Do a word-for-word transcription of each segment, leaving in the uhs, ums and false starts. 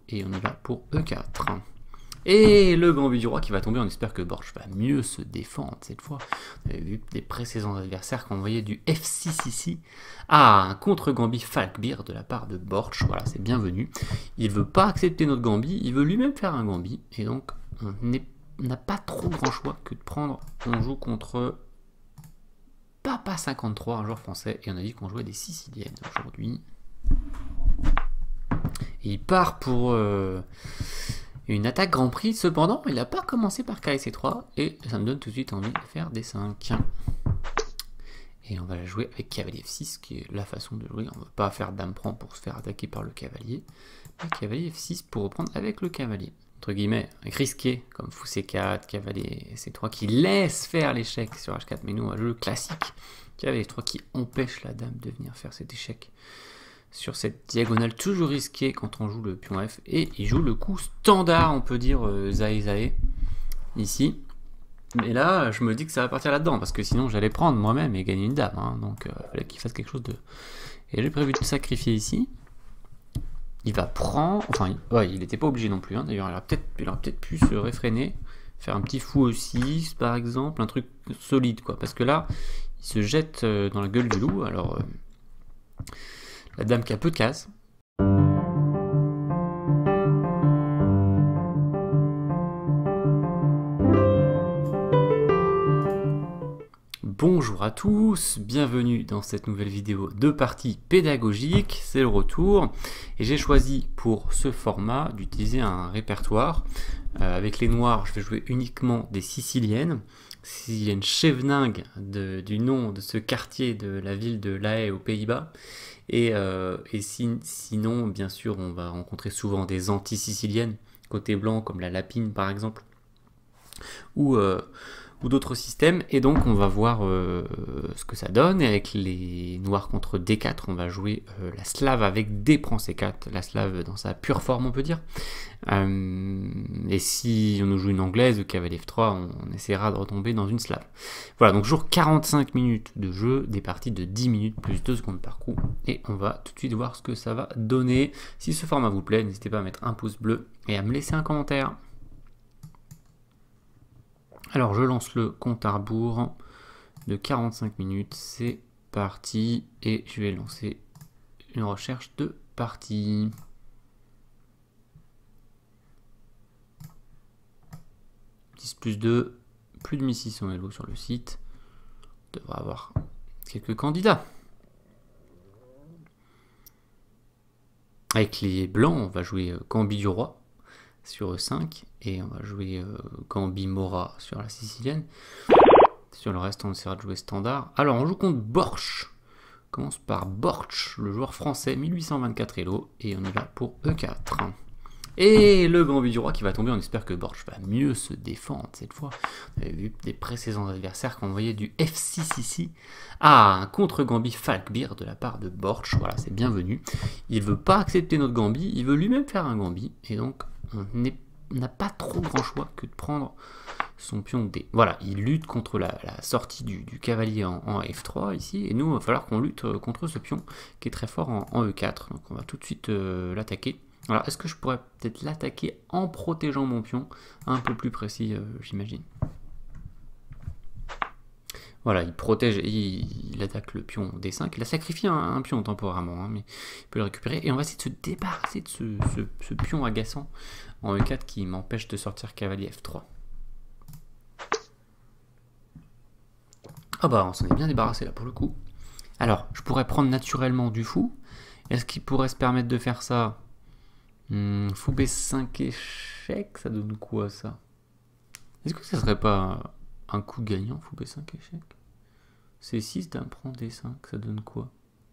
et on y va pour E quatre. Et le gambit du roi qui va tomber, on espère que Borch va mieux se défendre cette fois. On avait vu des précédents adversaires qui envoyaient du F six ici. Ah, un contre-gambit Falkbeer de la part de Borch, voilà, c'est bienvenu. Il ne veut pas accepter notre gambit, il veut lui-même faire un gambit, et donc on n'a pas trop grand choix que de prendre. On joue contre Papa cinquante-trois, un joueur français, et on a dit qu'on jouait des Siciliennes aujourd'hui. Il part pour... Euh, une attaque Grand Prix, cependant, il n'a pas commencé par K C trois, et ça me donne tout de suite envie de faire D cinq. Et on va la jouer avec cavalier F six, qui est la façon de jouer. On ne veut pas faire dame prend pour se faire attaquer par le cavalier. Mais cavalier F six pour reprendre avec le cavalier. Entre guillemets, risqué, comme fou C quatre, cavalier C trois, qui laisse faire l'échec sur H quatre, mais nous, un jeu classique. Cavalier F trois qui empêche la dame de venir faire cet échec. Sur cette diagonale toujours risquée quand on joue le pion F, et il joue le coup standard, on peut dire euh, Zae Zae ici. Mais là, je me dis que ça va partir là-dedans, parce que sinon j'allais prendre moi-même et gagner une dame, hein, donc il euh, fallait qu'il fasse quelque chose de... Et j'ai prévu de sacrifier ici. Il va prendre... Enfin, il ouais, il n'était pas obligé non plus, hein, d'ailleurs il aurait peut-être peut pu se réfréner, faire un petit fou aussi, par exemple, un truc solide, quoi. Parce que là, il se jette euh, dans la gueule du loup, alors... Euh, la dame qui a peu de cases. Bonjour à tous, bienvenue dans cette nouvelle vidéo de partie pédagogique, c'est le retour. Et j'ai choisi pour ce format d'utiliser un répertoire. Euh, avec les noirs, je vais jouer uniquement des Siciliennes. Sicilienne Scheveningen, de, du nom de ce quartier de la ville de La Haye aux Pays-Bas. Et, euh, et si, sinon, bien sûr, on va rencontrer souvent des anti-siciliennes, côté blanc, comme la lapine par exemple, ou, euh, ou d'autres systèmes. Et donc, on va voir euh, ce que ça donne. Et avec les noirs contre D quatre, on va jouer euh, la slave avec D prend C quatre, la slave dans sa pure forme, on peut dire. Euh, et si on nous joue une anglaise, le cavalier F trois, on, on essaiera de retomber dans une slave. Voilà, donc jour quarante-cinq minutes de jeu, des parties de dix minutes plus deux secondes par coup. Et on va tout de suite voir ce que ça va donner. Si ce format vous plaît, n'hésitez pas à mettre un pouce bleu et à me laisser un commentaire. Alors je lance le compte à rebours de quarante-cinq minutes, c'est parti. Et je vais lancer une recherche de partie. dix plus deux, plus de mille six cents Elo sur le site. On devrait avoir quelques candidats. Avec les blancs, on va jouer gambit du roi sur E cinq et on va jouer euh, gambit Mora sur la sicilienne. Sur le reste, on essaiera de jouer standard. Alors, on joue contre Borch. On commence par Borch, le joueur français, mille huit cent vingt-quatre Elo, et on y va pour E quatre. Et le gambit du roi qui va tomber, on espère que Borch va mieux se défendre cette fois. On avait vu des précédents adversaires qui envoyaient du F six ici. Ah, un contre-gambit Falkbeer de la part de Borch, voilà, c'est bienvenu. Il ne veut pas accepter notre gambit, il veut lui-même faire un gambit, et donc on n'a pas trop grand choix que de prendre son pion D. Voilà, il lutte contre la, la sortie du, du cavalier en, en F trois ici, et nous, il va falloir qu'on lutte contre ce pion qui est très fort en, en E quatre. Donc on va tout de suite euh, l'attaquer. Alors, est-ce que je pourrais peut-être l'attaquer en protégeant mon pion? Un peu plus précis, euh, j'imagine. Voilà, il protège, il, il attaque le pion D cinq. Il a sacrifié un, un pion temporairement, hein, mais il peut le récupérer. Et on va essayer de se débarrasser de ce, ce, ce pion agaçant en E quatre qui m'empêche de sortir cavalier F trois. Ah bah, on s'en est bien débarrassé là pour le coup. Alors, je pourrais prendre naturellement du fou. Est-ce qu'il pourrait se permettre de faire ça? Hmm, fou B cinq échec, ça donne quoi ça? Est-ce que ça serait pas un coup gagnant, fou B cinq échec? C six, dame prend D cinq, ça donne quoi?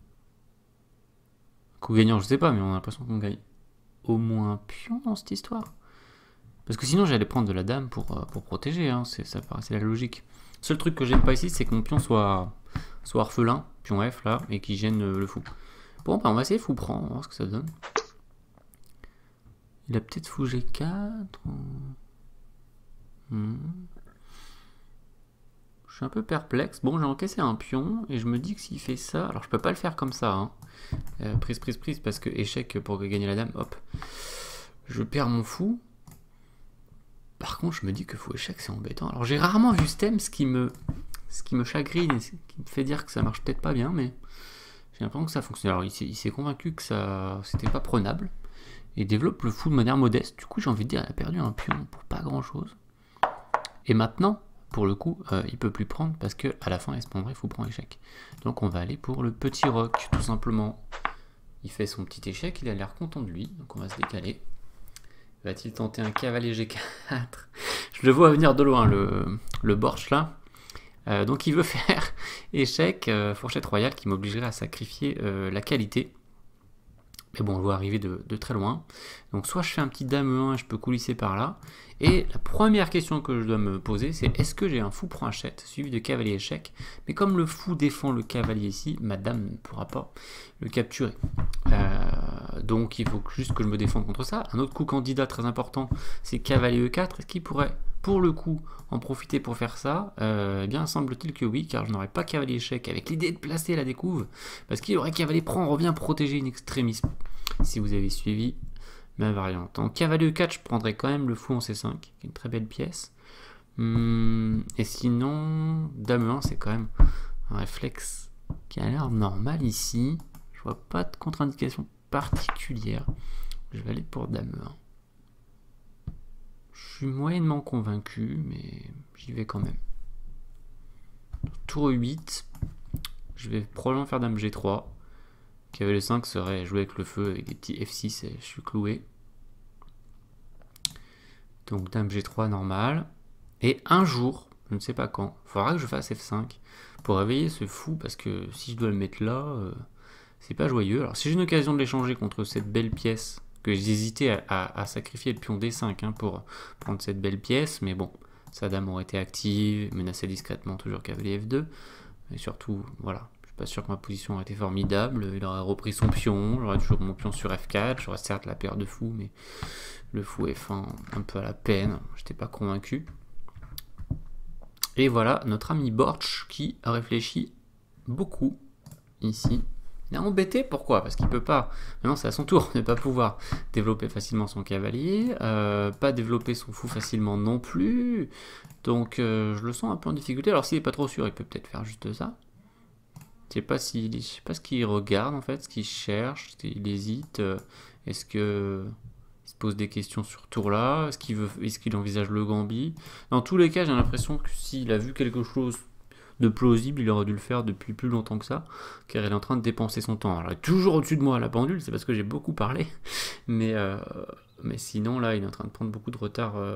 Coup gagnant, je sais pas, mais on a l'impression qu'on gagne au moins un pion dans cette histoire. Parce que sinon j'allais prendre de la dame pour, pour protéger, hein, ça paraissait la logique. Le seul truc que j'aime pas ici, c'est que mon pion soit, soit orphelin, pion F là, et qui gêne le fou. Bon, bah on va essayer fou prend, on va voir ce que ça donne. Il a peut-être fou G quatre. Hmm. Je suis un peu perplexe. Bon, j'ai encaissé un pion et je me dis que s'il fait ça... Alors, je peux pas le faire comme ça. Hein. Euh, prise, prise, prise, parce que échec pour gagner la dame. Hop. je perds mon fou. Par contre, je me dis que fou échec, c'est embêtant. Alors, j'ai rarement vu ce thème, ce qui me, ce qui me chagrine et ce qui me fait dire que ça marche peut-être pas bien, mais j'ai l'impression que ça fonctionne. Alors, il s'est convaincu que ça c'était pas prenable et développe le fou de manière modeste. Du coup, j'ai envie de dire, il a perdu un pion pour pas grand-chose. Et maintenant, pour le coup, euh, il peut plus prendre parce que à la fin, il se prendrait fou prend échec. Donc, on va aller pour le petit roc, tout simplement. Il fait son petit échec, il a l'air content de lui, donc on va se décaler. Va-t-il tenter un cavalier G quatre? Je le vois venir de loin, le, le Borch là. Euh, donc il veut faire échec, euh, fourchette royale qui m'obligerait à sacrifier euh, la qualité. Mais bon, on le voit arriver de, de très loin. Donc soit je fais un petit dame E un et je peux coulisser par là. Et la première question que je dois me poser, c'est est-ce que j'ai un fou prend achète suivi de cavalier échec? Mais comme le fou défend le cavalier ici, ma dame ne pourra pas le capturer. Euh, donc il faut juste que je me défende contre ça. Un autre coup candidat très important, c'est cavalier E quatre. Est-ce qu'il pourrait, pour le coup, en profiter pour faire ça? euh, Eh bien, semble-t-il que oui, car je n'aurais pas cavalier échec avec l'idée de placer la découvre. Parce qu'il aurait cavalier prend, revient protéger une extrémisme. Si vous avez suivi ma variante. En cavalier E quatre, je prendrais quand même le fou en C cinq, qui est une très belle pièce. Hum, et sinon, dame E un, c'est quand même un réflexe qui a l'air normal ici. Je vois pas de contre-indication particulière. Je vais aller pour dame E un. Je suis moyennement convaincu, mais j'y vais quand même. Tour huit, je vais probablement faire dame G trois. Cavalier cinq serait jouer avec le feu avec des petits F six et je suis cloué. Donc dame G trois normal. Et un jour, je ne sais pas quand, il faudra que je fasse F cinq pour réveiller ce fou parce que si je dois le mettre là, euh, c'est pas joyeux. Alors si j'ai une occasion de l'échanger contre cette belle pièce, que j'hésitais à, à, à sacrifier le pion D cinq hein, pour prendre cette belle pièce, mais bon, sa dame aurait été active, menacée discrètement, toujours cavalier F deux. Et surtout, voilà. Pas sûr que ma position aurait été formidable, il aurait repris son pion, j'aurais toujours mon pion sur F quatre, j'aurais certes la paire de fous, mais le fou F un un peu à la peine, j'étais pas convaincu. Et voilà notre ami Borch qui réfléchit beaucoup ici. Il est embêté, pourquoi? Parce qu'il peut pas, maintenant c'est à son tour, ne pas pouvoir développer facilement son cavalier, euh, pas développer son fou facilement non plus, donc euh, je le sens un peu en difficulté. Alors s'il est pas trop sûr, il peut peut-être faire juste ça. Je sais pas si, je sais pas ce qu'il regarde en fait, ce qu'il cherche, il hésite. Est-ce que il se pose des questions sur tour là? Est-ce qu'il veut, est-ce qu'il envisage le gambit? Dans tous les cas, j'ai l'impression que s'il a vu quelque chose de plausible, il aurait dû le faire depuis plus longtemps que ça, car il est en train de dépenser son temps. Alors, il est toujours au-dessus de moi à la pendule, c'est parce que j'ai beaucoup parlé, mais euh, mais sinon là, il est en train de prendre beaucoup de retard. Euh,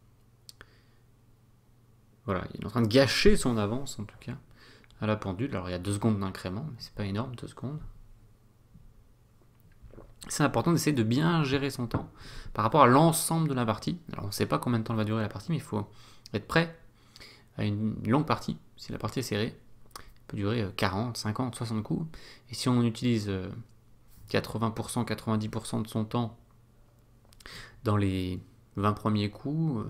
voilà, il est en train de gâcher son avance en tout cas. À la pendule, alors il y a deux secondes d'incrément, mais c'est pas énorme, deux secondes. C'est important d'essayer de bien gérer son temps par rapport à l'ensemble de la partie. Alors on ne sait pas combien de temps va durer la partie, mais il faut être prêt à une longue partie. Si la partie est serrée, elle peut durer quarante, cinquante, soixante coups. Et si on utilise quatre-vingts pour cent, quatre-vingt-dix pour cent de son temps dans les vingt premiers coups,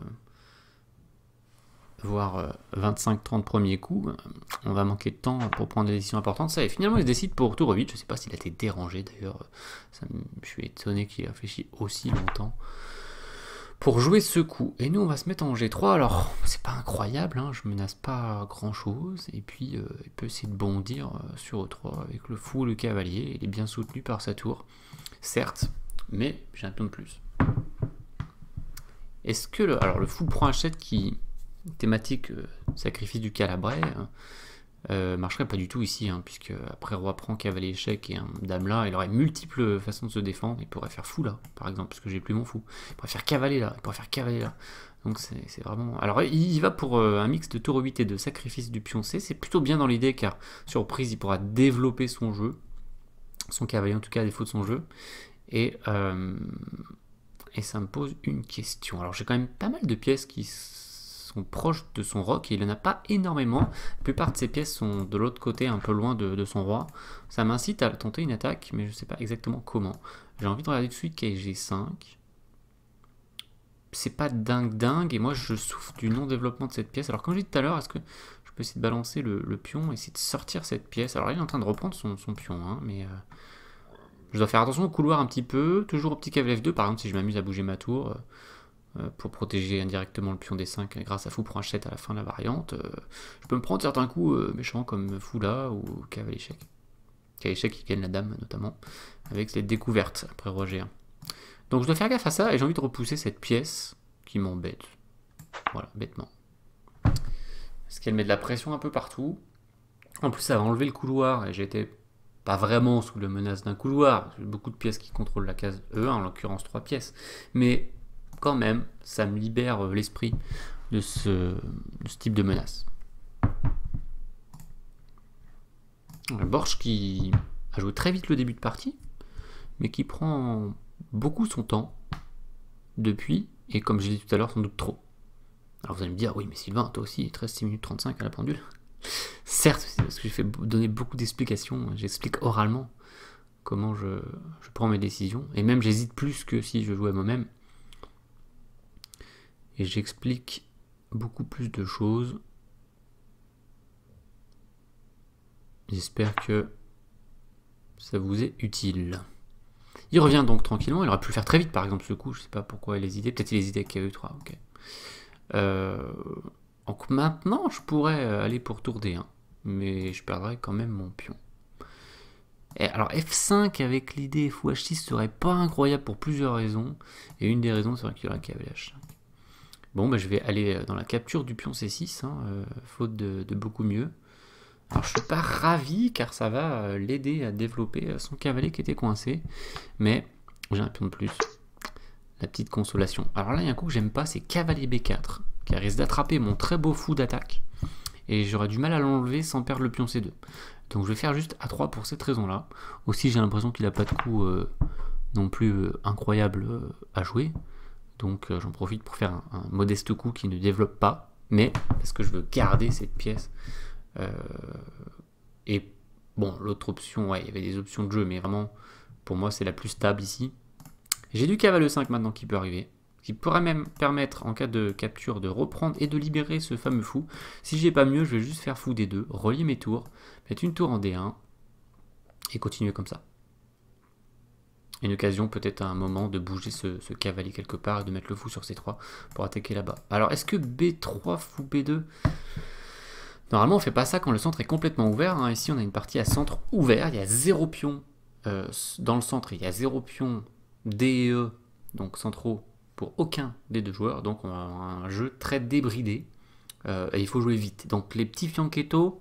voire vingt-cinq trente premiers coups, on va manquer de temps pour prendre des décisions importantes. Ça, et finalement, il se décide pour tour huit. Je ne sais pas s'il a été dérangé d'ailleurs. Je suis étonné qu'il ait réfléchi aussi longtemps pour jouer ce coup. Et nous, on va se mettre en G trois. Alors, c'est pas incroyable, hein, je menace pas grand chose. Et puis, euh, il peut essayer de bondir euh, sur E trois avec le fou et le cavalier. Il est bien soutenu par sa tour, certes, mais j'ai un pion de plus. Est-ce que le, alors le fou prend achète qui thématique euh, sacrifice du calabrais euh, marcherait pas du tout ici, hein, puisque après roi prend cavalier échec et un dame là, il aurait multiples façons de se défendre. Il pourrait faire fou là, par exemple, parce que j'ai plus mon fou. Il pourrait faire cavalier là, il pourrait faire cavalier là. Donc c'est vraiment. Alors il va pour euh, un mix de tour huit et de sacrifice du pion C. C'est plutôt bien dans l'idée, car surprise, il pourra développer son jeu, son cavalier en tout cas à défaut de son jeu. Et euh, et ça me pose une question. Alors j'ai quand même pas mal de pièces qui sont proches de son roc et il n'en a pas énormément. La plupart de ces pièces sont de l'autre côté, un peu loin de, de son roi. Ça m'incite à tenter une attaque, mais je ne sais pas exactement comment. J'ai envie de regarder tout de suite qu'est G cinq. C'est pas dingue dingue et moi je souffre du non-développement de cette pièce. Alors comme je dit tout à l'heure, est-ce que je peux essayer de balancer le, le pion, essayer de sortir cette pièce? Alors là, il est en train de reprendre son, son pion, hein, mais... Euh, Je dois faire attention au couloir un petit peu, toujours au petit cavalier F deux, par exemple si je m'amuse à bouger ma tour, euh, euh, pour protéger indirectement le pion D cinq grâce à fou pour un sept à la fin de la variante. Euh, je peux me prendre certains coups euh, méchants comme fou là ou cavalier échec. Cavalier échec qui gagne la dame notamment, avec les découvertes après roi G un. Donc je dois faire gaffe à ça et j'ai envie de repousser cette pièce qui m'embête. Voilà, bêtement. Parce qu'elle met de la pression un peu partout. En plus ça va enlever le couloir et j'étais pas vraiment sous la menace d'un couloir. J'ai beaucoup de pièces qui contrôlent la case E un, en l'occurrence trois pièces. Mais quand même, ça me libère l'esprit de ce, de ce type de menace. Borch qui a joué très vite le début de partie, mais qui prend beaucoup son temps depuis, et comme je l'ai dit tout à l'heure, sans doute trop. Alors vous allez me dire, oui mais Sylvain, toi aussi, treize minutes trente-cinq à la pendule. Certes, c'est parce que j'ai fait donner beaucoup d'explications, j'explique oralement comment je, je prends mes décisions, et même j'hésite plus que si je jouais moi-même. Et j'explique beaucoup plus de choses. J'espère que ça vous est utile. Il revient donc tranquillement, il aurait pu le faire très vite par exemple ce coup, je sais pas pourquoi il hésitait, peut-être il hésitait avec K E trois, ok. Euh, donc maintenant je pourrais aller pour tour D un, mais je perdrais quand même mon pion. Et alors F cinq avec l'idée fou H six serait pas incroyable pour plusieurs raisons, et une des raisons serait qu'il y aurait un cavalier H cinq. Bon bah je vais aller dans la capture du pion C six, hein, euh, faute de, de beaucoup mieux. Alors je suis pas ravi car ça va l'aider à développer son cavalier qui était coincé, mais j'ai un pion de plus. La petite consolation. Alors là il y a un coup que j'aime pas, c'est cavalier B quatre, qui risque d'attraper mon très beau fou d'attaque, et j'aurais du mal à l'enlever sans perdre le pion C deux. Donc je vais faire juste A trois pour cette raison-là. Aussi j'ai l'impression qu'il n'a pas de coup euh, non plus euh, incroyable euh, à jouer, donc euh, j'en profite pour faire un, un modeste coup qui ne développe pas, mais parce que je veux garder cette pièce. Euh, et bon, l'autre option, ouais, il y avait des options de jeu, mais vraiment, pour moi, c'est la plus stable ici. J'ai du cavalier cinq maintenant qui peut arriver, qui pourrait même permettre, en cas de capture, de reprendre et de libérer ce fameux fou. Si j'ai pas mieux, je vais juste faire fou D deux, relier mes tours, mettre une tour en D un, et continuer comme ça. Une occasion peut-être à un moment de bouger ce, ce cavalier quelque part et de mettre le fou sur C trois pour attaquer là-bas. Alors, est-ce que B trois, fou B deux... Normalement, on fait pas ça quand le centre est complètement ouvert. Hein. Ici, on a une partie à centre ouvert. Il y a zéro pion euh, dans le centre. Il y a zéro pion D et E, donc centraux, pour aucun des deux joueurs. Donc, on a un jeu très débridé. Euh, et il faut jouer vite. Donc, les petits fianchettos,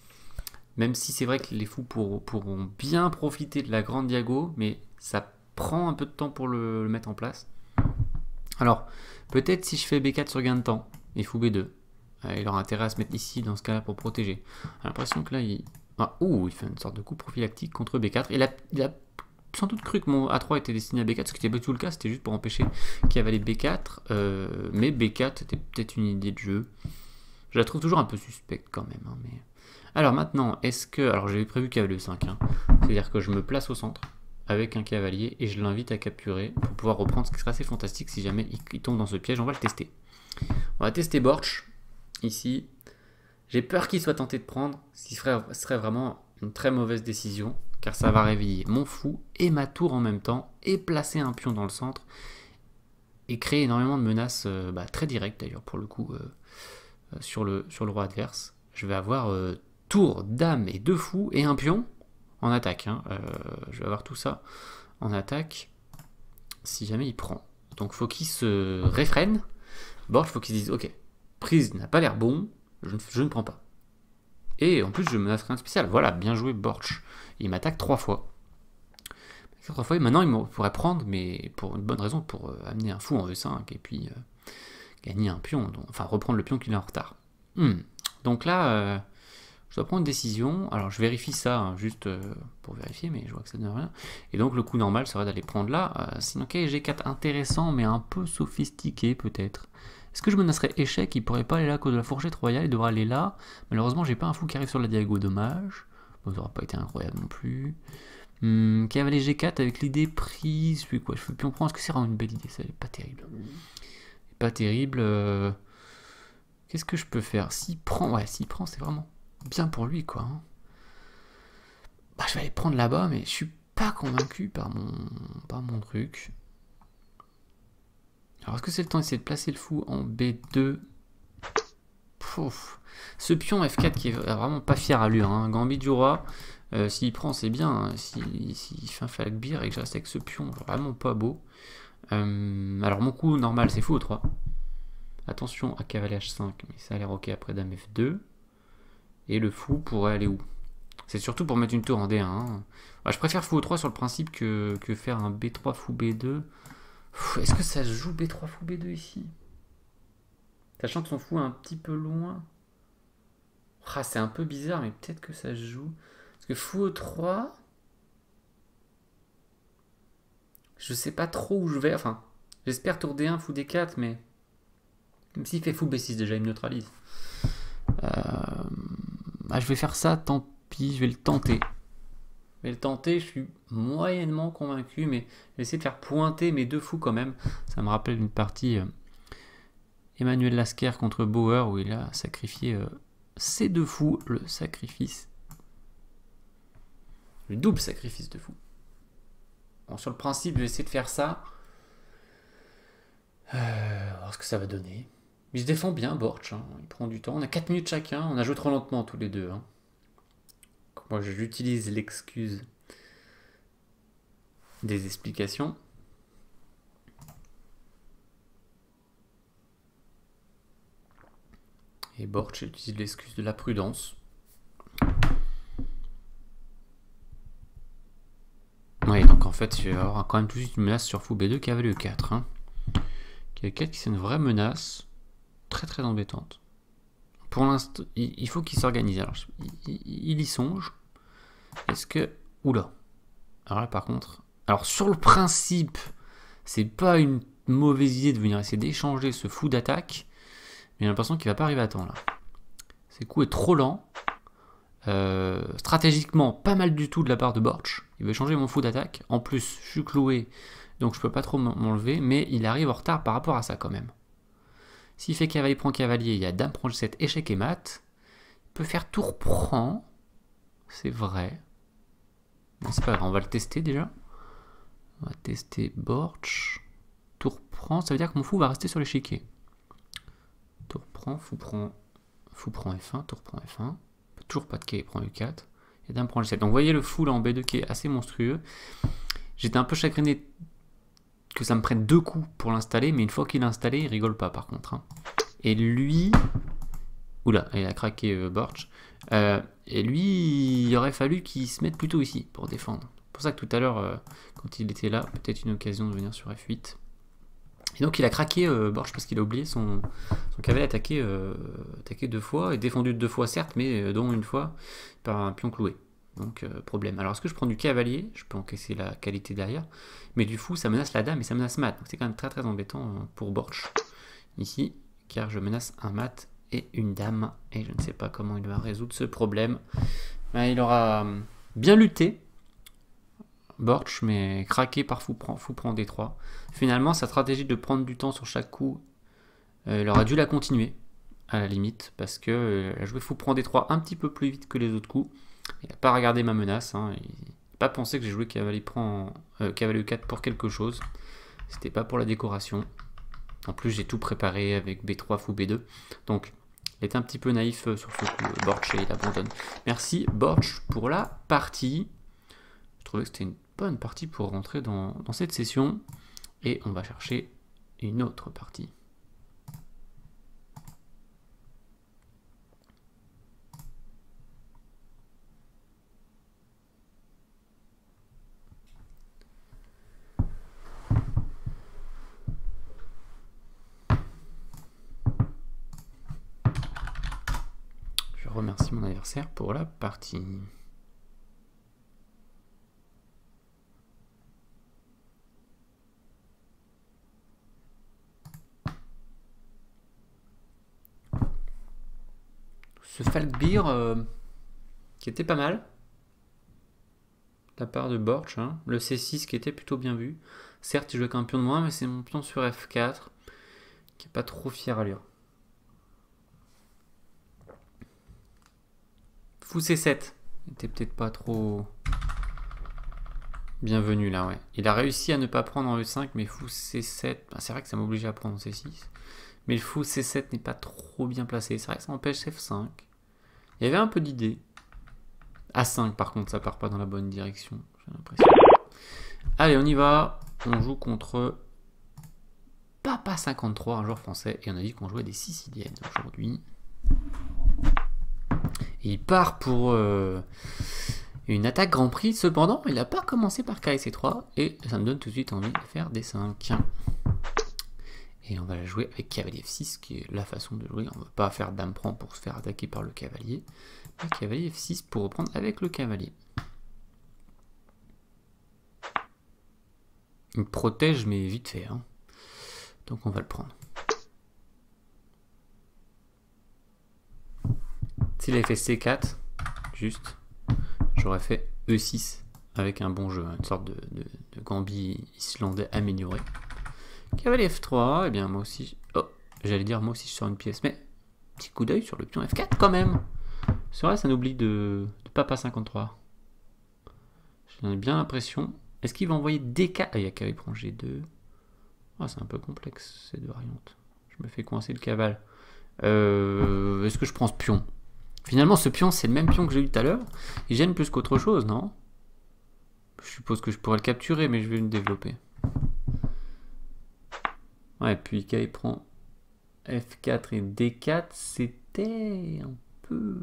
même si c'est vrai que les fous pour, pourront bien profiter de la grande diago, mais ça prend un peu de temps pour le, le mettre en place. Alors, peut-être si je fais B quatre sur gain de temps et fou B deux. Il aura intérêt à se mettre ici dans ce cas-là pour protéger. J'ai l'impression que là, il... Ah, ouh, il fait une sorte de coup prophylactique contre B quatre. Il a, il a sans doute cru que mon A trois était destiné à B quatre, ce qui n'était pas du tout le cas, c'était juste pour empêcher cavalier B quatre. Euh, mais B quatre, c'était peut-être une idée de jeu. Je la trouve toujours un peu suspecte quand même. Hein, mais... Alors maintenant, est-ce que... Alors j'avais prévu cavalier cinq. Hein. C'est-à-dire que je me place au centre avec un cavalier et je l'invite à capturer pour pouvoir reprendre, ce qui serait assez fantastique si jamais il, il tombe dans ce piège. On va le tester. On va tester Borch. Ici, j'ai peur qu'il soit tenté de prendre, ce qui serait, serait vraiment une très mauvaise décision, car ça va réveiller mon fou et ma tour en même temps, et placer un pion dans le centre, et créer énormément de menaces, euh, bah, très directes d'ailleurs pour le coup, euh, sur, le, sur le roi adverse. Je vais avoir euh, tour, dame et deux fous, et un pion en attaque. Hein. Euh, je vais avoir tout ça en attaque, si jamais il prend. Donc il faut qu'il se réfrène. Borch, il faut qu'il se dise, ok, prise n'a pas l'air bon, je ne, je ne prends pas. Et en plus, je menace rien de spécial. Voilà, bien joué Borch. Il m'attaque trois fois. Trois fois, et maintenant il pourrait prendre, mais pour une bonne raison, pour euh, amener un fou en E cinq et puis euh, gagner un pion, donc, enfin reprendre le pion qu'il est en retard. Hmm. Donc là, euh, je dois prendre une décision. Alors je vérifie ça, hein, juste euh, pour vérifier, mais je vois que ça ne donne rien. Et donc le coup normal serait d'aller prendre là. Euh, sinon, ok, G quatre intéressant, mais un peu sophistiqué peut-être. Est-ce que je menacerais échec? Il pourrait pas aller là à cause de la fourchette royale, il devrait aller là. Malheureusement, j'ai pas un fou qui arrive sur la diago, dommage. Bon, ça n'aura pas été incroyable non plus. Hum, cavalier G quatre avec l'idée prise, puis quoi, je fais pion prend, est-ce que c'est vraiment une belle idée? Ça n'est pas terrible. Pas terrible. Euh... Qu'est-ce que je peux faire? S'il prend, ouais, s'il prend, c'est vraiment bien pour lui, quoi. Bah, je vais aller prendre là-bas, mais je suis pas convaincu par mon, par mon truc. Alors, est-ce que c'est le temps d'essayer de placer le fou en B deux? Pouf. Ce pion F quatre qui est vraiment pas fier à l'allure. Hein. Gambit du roi, euh, s'il prend, c'est bien. Hein. S'il si fait un falkbeer et que je reste avec ce pion, vraiment pas beau. Euh, alors, mon coup normal, c'est fou au trois. Attention à cavalier H cinq, mais ça a l'air ok après dame F deux. Et le fou pourrait aller où? C'est surtout pour mettre une tour en D un. Hein. Ouais, je préfère fou au trois sur le principe que, que faire un B trois fou B deux. Est-ce que ça se joue B trois fou B deux ici? Sachant que son fou est un petit peu loin. Ah, c'est un peu bizarre, mais peut-être que ça se joue. Parce que fou au trois... Je sais pas trop où je vais. Enfin, j'espère tour D un, fou D quatre, mais... Même s'il fait fou B six, déjà, il me neutralise. Euh... Ah, je vais faire ça, tant pis, je vais le tenter. Je vais le tenter, je suis moyennement convaincu, mais je vais essayer de faire pointer mes deux fous quand même. Ça me rappelle une partie euh, Emmanuel Lasker contre Bauer, où il a sacrifié euh, ses deux fous, le sacrifice. Le double sacrifice de fous. Bon, sur le principe, je vais essayer de faire ça. Euh, voir ce que ça va donner. Il se défend bien, Borch. Hein. Il prend du temps. On a quatre minutes chacun. On a joué trop lentement tous les deux. Hein. Moi, j'utilise l'excuse des explications. Et Borch utilise l'excuse de la prudence. Oui, donc en fait, il va y avoir quand même tout de suite une menace sur fou B deux, cavalier E quatre. Hein. Cavalier E quatre qui c'est une vraie menace. Très très embêtante. Pour l'instant, il faut qu'il s'organise. Alors, il, il y songe. Est-ce que... Oula. Alors là, par contre... Alors, sur le principe, c'est pas une mauvaise idée de venir essayer d'échanger ce fou d'attaque. Mais j'ai l'impression qu'il va pas arriver à temps, là. Ce coup est trop lent. Euh, stratégiquement, pas mal du tout de la part de Borch. Il veut changer mon fou d'attaque. En plus, je suis cloué, donc je peux pas trop m'enlever. Mais il arrive en retard par rapport à ça, quand même. S'il fait cavalier prend cavalier, il y a dame prend G sept, échec et mat. Il peut faire tour prend. C'est vrai. Non, c'est pas grave, on va le tester déjà. On va tester Borch. Tour prend, ça veut dire que mon fou va rester sur l'échiquier. Tour prend, fou prend, fou prend F un, tour prend F un. Toujours pas de quai, prend E quatre. Et dame prend G sept. Donc vous voyez le fou là en B deux qui est assez monstrueux. J'étais un peu chagriné que ça me prenne deux coups pour l'installer, mais une fois qu'il est installé, il rigole pas par contre. Hein. Et lui... Oula, il a craqué euh, Borch. Euh, et lui, il aurait fallu qu'il se mette plutôt ici pour défendre. C'est pour ça que tout à l'heure, euh, quand il était là, peut-être une occasion de venir sur F huit. Et donc il a craqué euh, Borch parce qu'il a oublié son, son cavalier attaqué, euh, attaqué deux fois, et défendu deux fois certes, mais euh, dont une fois par un pion cloué. Donc euh, problème. Alors est-ce que je prends du cavalier? Je peux encaisser la qualité derrière. Mais du fou, ça menace la dame et ça menace mat. Donc c'est quand même très très embêtant pour Borch. Ici, car je menace un mat et une dame. Et je ne sais pas comment il va résoudre ce problème. Ben, il aura bien lutté, Borch, mais craqué par fou prend, fou prend D trois. Finalement, sa stratégie de prendre du temps sur chaque coup, euh, il aura dû la continuer, à la limite, parce que euh, a joué fou prend D trois un petit peu plus vite que les autres coups. Il n'a pas regardé ma menace, hein, il n'a pas pensé que j'ai joué cavalier prend euh, cavalier E quatre pour quelque chose. C'était pas pour la décoration. En plus, j'ai tout préparé avec B trois, fou B deux. Donc, il est un petit peu naïf sur ce coup, Borch, et il abandonne. Merci, Borch, pour la partie. Je trouvais que c'était une bonne partie pour rentrer dans, dans cette session. Et on va chercher une autre partie. Je remercie mon adversaire pour la partie. Ce falkbeer euh, qui était pas mal de la part de Borch, hein. Le C six qui était plutôt bien vu. Certes, il jouait qu'un pion de moins, mais c'est mon pion sur F quatre qui est pas trop fier à l'heure. Fou C sept était peut-être pas trop Bienvenue là, ouais. Il a réussi à ne pas prendre en E cinq, mais fou C sept. Bah, c'est vrai que ça m'obligeait à prendre en C six. Mais le fou C sept n'est pas trop bien placé. C'est vrai que ça empêche F cinq. Il y avait un peu d'idée. A cinq, par contre, ça part pas dans la bonne direction. J'ai l'impression. Allez, on y va. On joue contre Papa cinquante-trois, un joueur français. Et on a dit qu'on jouait des Siciliennes aujourd'hui. Et il part pour euh, une attaque Grand Prix. Cependant, il n'a pas commencé par K C trois. Et ça me donne tout de suite envie de faire D cinq. Et on va la jouer avec cavalier F six, qui est la façon de jouer. On ne va pas faire dame prend pour se faire attaquer par le cavalier. Mais cavalier F six pour reprendre avec le cavalier. Il protège, mais vite fait. Hein. Donc on va le prendre. S'il avait fait C quatre, juste, j'aurais fait E six avec un bon jeu, une sorte de, de, de gambit islandais amélioré. Cavalier F trois, et eh bien moi aussi, oh, j'allais dire moi aussi je sors une pièce, mais petit coup d'œil sur le pion F quatre quand même. C'est vrai, ça nous oublie de, de Papa cinquante-trois. J'en ai bien l'impression. Est-ce qu'il va envoyer D quatre? Ah, il y a cavalier prend G deux. Ah, c'est un peu complexe ces deux variantes. Je me fais coincer le cavale. Euh, Est-ce que je prends ce pion? Finalement, ce pion, c'est le même pion que j'ai eu tout à l'heure. Il gêne plus qu'autre chose, non? Je suppose que je pourrais le capturer, mais je vais le développer. Ouais, puis quand il prend F quatre et D quatre, c'était un peu...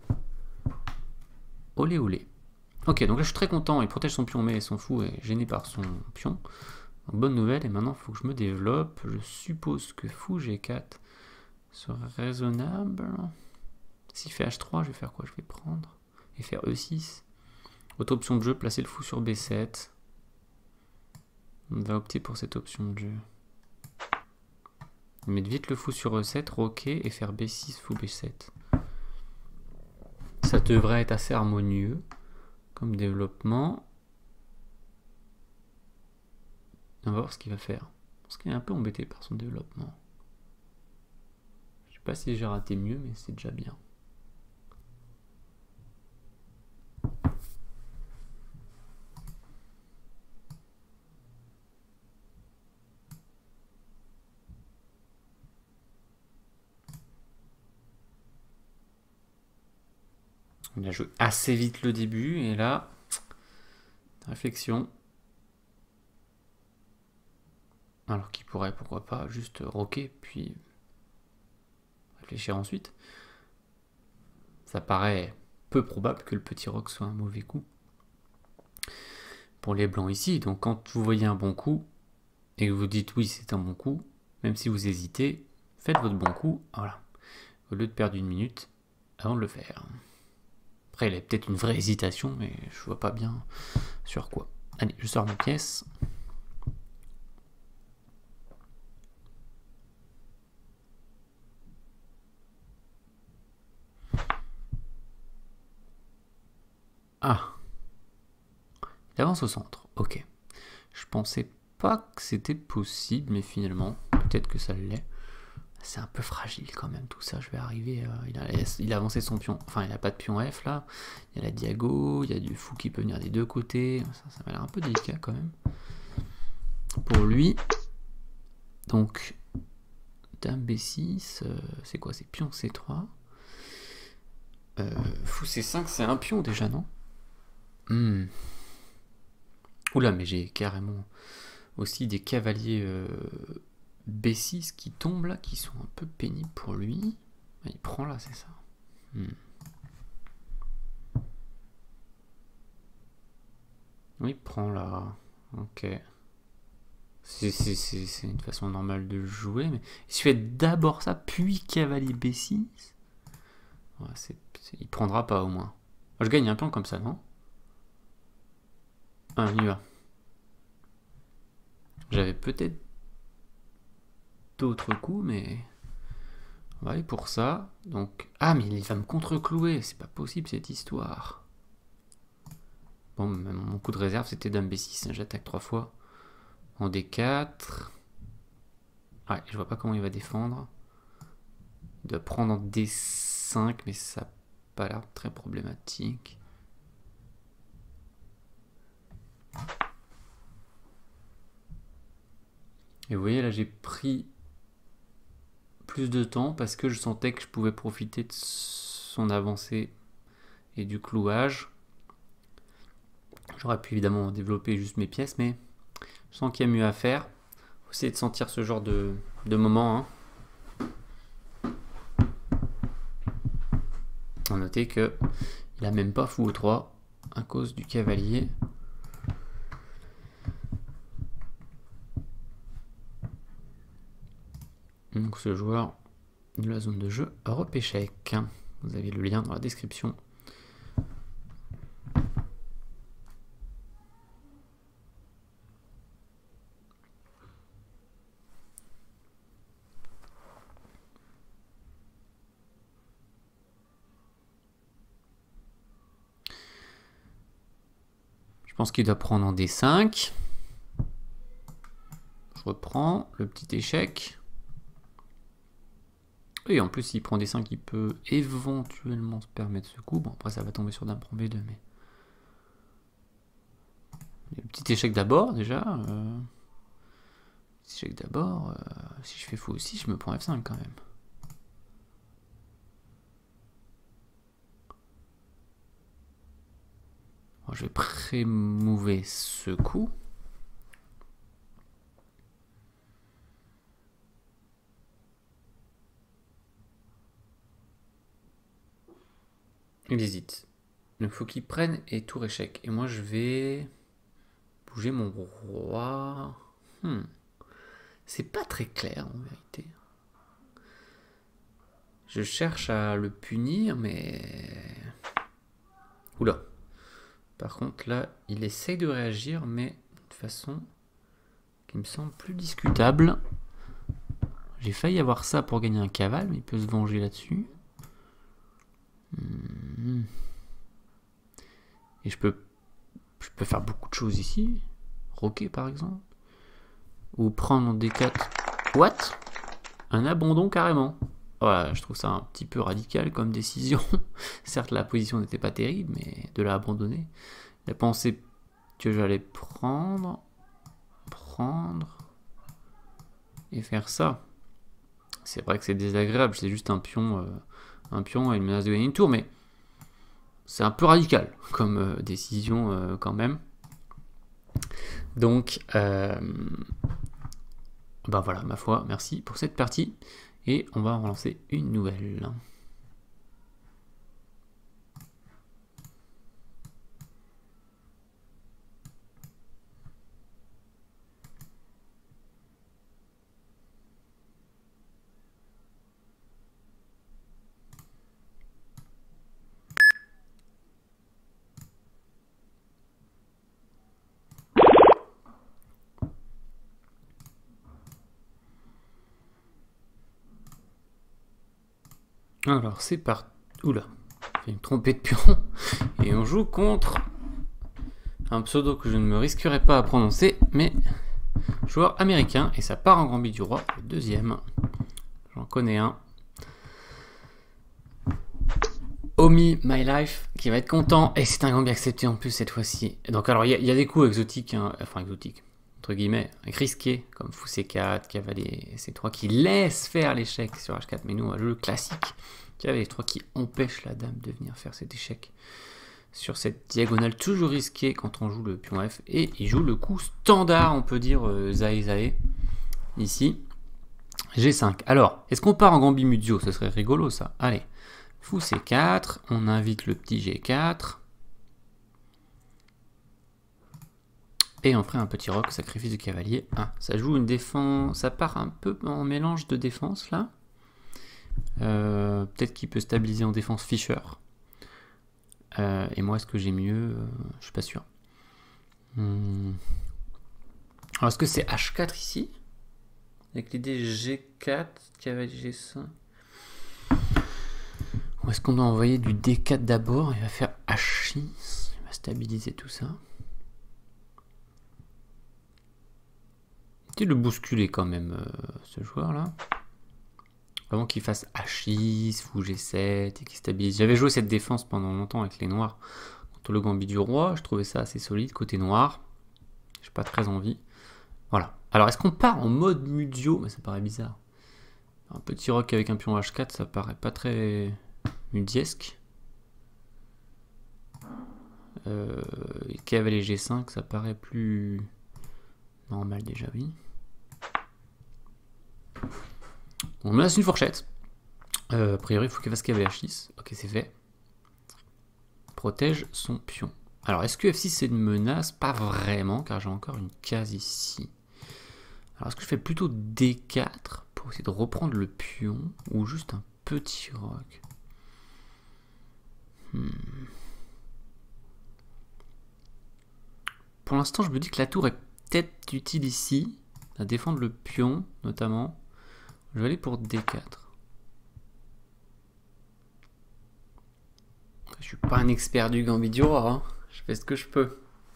Olé olé. Ok, donc là je suis très content, il protège son pion, mais son fou est gêné par son pion. Donc, bonne nouvelle, et maintenant il faut que je me développe. Je suppose que fou G quatre serait raisonnable. S'il fait H trois, je vais faire quoi? Je vais prendre et faire E six. Autre option de jeu, placer le fou sur B sept. On va opter pour cette option de jeu. Mettre vite le fou sur E sept, roquer et faire B six, fou B sept. Ça devrait être assez harmonieux comme développement. On va voir ce qu'il va faire. Parce qu'il est un peu embêté par son développement. Je sais pas si j'ai raté mieux, mais c'est déjà bien. On a joué assez vite le début, et là, réflexion. Alors qu'il pourrait, pourquoi pas, juste roquer, puis réfléchir ensuite. Ça paraît peu probable que le petit roc soit un mauvais coup pour les blancs ici. Donc quand vous voyez un bon coup, et que vous dites oui c'est un bon coup, même si vous hésitez, faites votre bon coup, voilà. Au lieu de perdre une minute avant de le faire. Après il y a peut-être une vraie hésitation, mais je vois pas bien sur quoi. Allez, je sors ma pièce. Ah, il avance au centre, ok. Je pensais pas que c'était possible, mais finalement, peut-être que ça l'est. C'est un peu fragile quand même tout ça, je vais arriver, euh, il, a, il a avancé son pion, enfin il n'a pas de pion F là, il y a la diago, il y a du fou qui peut venir des deux côtés, ça, ça m'a l'air un peu délicat quand même. Pour lui, donc, dame B six, euh, c'est quoi, c'est pion C trois, euh, fou C cinq, c'est un pion déjà, non? Hmm. Oula, mais j'ai carrément aussi des cavaliers euh, B six qui tombent là, qui sont un peu pénibles pour lui. Il prend là, c'est ça. Hmm. Oui, il prend là. Ok. C'est une façon normale de jouer, mais il se fait d'abord ça, puis cavalier B six. Ouais, c'est, c'est, il prendra pas au moins. Je gagne un plan comme ça, non? Ah, on y va. J'avais peut-être d'autres coups, mais... On va aller pour ça. Donc... Ah, mais il va me contre-clouer. C'est pas possible, cette histoire. Bon, mon coup de réserve, c'était dame B six. J'attaque trois fois. En D quatre. Ouais, je vois pas comment il va défendre. Il doit prendre en D cinq, mais ça n'a pas l'air très problématique. Et vous voyez, là, j'ai pris plus de temps parce que je sentais que je pouvais profiter de son avancée et du clouage. J'aurais pu évidemment développer juste mes pièces, mais je sens qu'il y a mieux à faire. Faut essayer de sentir ce genre de, de moment. Hein. On va noter que il a même pas fou au trois à cause du cavalier. Donc ce joueur de la zone de jeu Europe Échec. Vous avez le lien dans la description. Je pense qu'il doit prendre en D cinq. Je reprends le petit échec. Et en plus, s'il prend D cinq, il peut éventuellement se permettre ce coup. Bon, après, ça va tomber sur dame prend B deux, mais... Le petit échec d'abord, déjà. Euh... Petit échec d'abord. Euh... Si je fais fou aussi, je me prends F cinq quand même. Bon, je vais pré-mouver ce coup. Il hésite. Donc il faut qu'il prenne et tour échec. Et moi je vais bouger mon roi. Hmm. C'est pas très clair en vérité. Je cherche à le punir, mais... Oula. Par contre là, il essaye de réagir, mais de façon qui me semble plus discutable. J'ai failli avoir ça pour gagner un cavale, mais il peut se venger là-dessus. Hmm. Et je peux, je peux faire beaucoup de choses ici. Roquer par exemple. Ou prendre en D quatre. What? Un abandon carrément. Voilà, je trouve ça un petit peu radical comme décision. Certes, la position n'était pas terrible, mais de la abandonner. Il a pensé que j'allais prendre, prendre et faire ça. C'est vrai que c'est désagréable, c'est juste un pion, euh, un pion et une menace de gagner une tour, mais c'est un peu radical comme euh, décision euh, quand même. Donc, euh, ben voilà, ma foi, merci pour cette partie. Et on va en relancer une nouvelle. Alors c'est parti. Oula, j'ai une trompée de pion. Et on joue contre un pseudo que je ne me risquerai pas à prononcer, mais joueur américain. Et ça part en gambit du roi, le deuxième. J'en connais un. Omi My Life qui va être content. Et c'est un gambit accepté en plus cette fois-ci. Donc alors il y, y a des coups exotiques, hein, enfin exotiques, entre guillemets, risqués, comme fou C quatre, cavalier C trois, qui laissent faire l'échec sur H quatre. Mais nous, on va jouer le classique. Cavalier trois qui empêche la dame de venir faire cet échec sur cette diagonale toujours risquée quand on joue le pion F. Et il joue le coup standard, on peut dire, euh, Zae Zae, ici. G cinq. Alors, est-ce qu'on part en gambit Muzio? Ce serait rigolo ça. Allez, fou C quatre, on invite le petit G quatre. Et on ferait un petit roc, sacrifice de cavalier. Ah, ça joue une défense, ça part un peu en mélange de défense là. Euh, Peut-être qu'il peut stabiliser en défense Fischer. Euh, et moi, est-ce que j'ai mieux? euh, Je suis pas sûr. Hum. Alors, est-ce que c'est H quatre ici? Avec l'idée G quatre, cavalier G cinq. Ou est-ce qu'on doit envoyer du D quatre d'abord? Il va faire H six. Il va stabiliser tout ça. Il le bousculer quand même, euh, ce joueur-là. Avant qu'il fasse H six, fou G sept et qu'il stabilise. J'avais joué cette défense pendant longtemps avec les noirs contre le gambit du roi. Je trouvais ça assez solide côté noir. J'ai pas très envie. Voilà. Alors, est-ce qu'on part en mode Mudio? Mais ça paraît bizarre. Un petit roc avec un pion H quatre, ça paraît pas très mudiesque. Euh, cavalier G cinq, ça paraît plus normal déjà, oui. On menace une fourchette. Euh, a priori, il faut qu'il fasse cavalier H six. Ok, c'est fait. Protège son pion. Alors, est-ce que F six c'est une menace? Pas vraiment, car j'ai encore une case ici. Alors, est-ce que je fais plutôt D quatre pour essayer de reprendre le pion, ou juste un petit roc? hmm. Pour l'instant, je me dis que la tour est peut-être utile ici, à défendre le pion, notamment. Je vais aller pour D quatre. Je suis pas un expert du gambit du roi, hein. Je fais ce que je peux.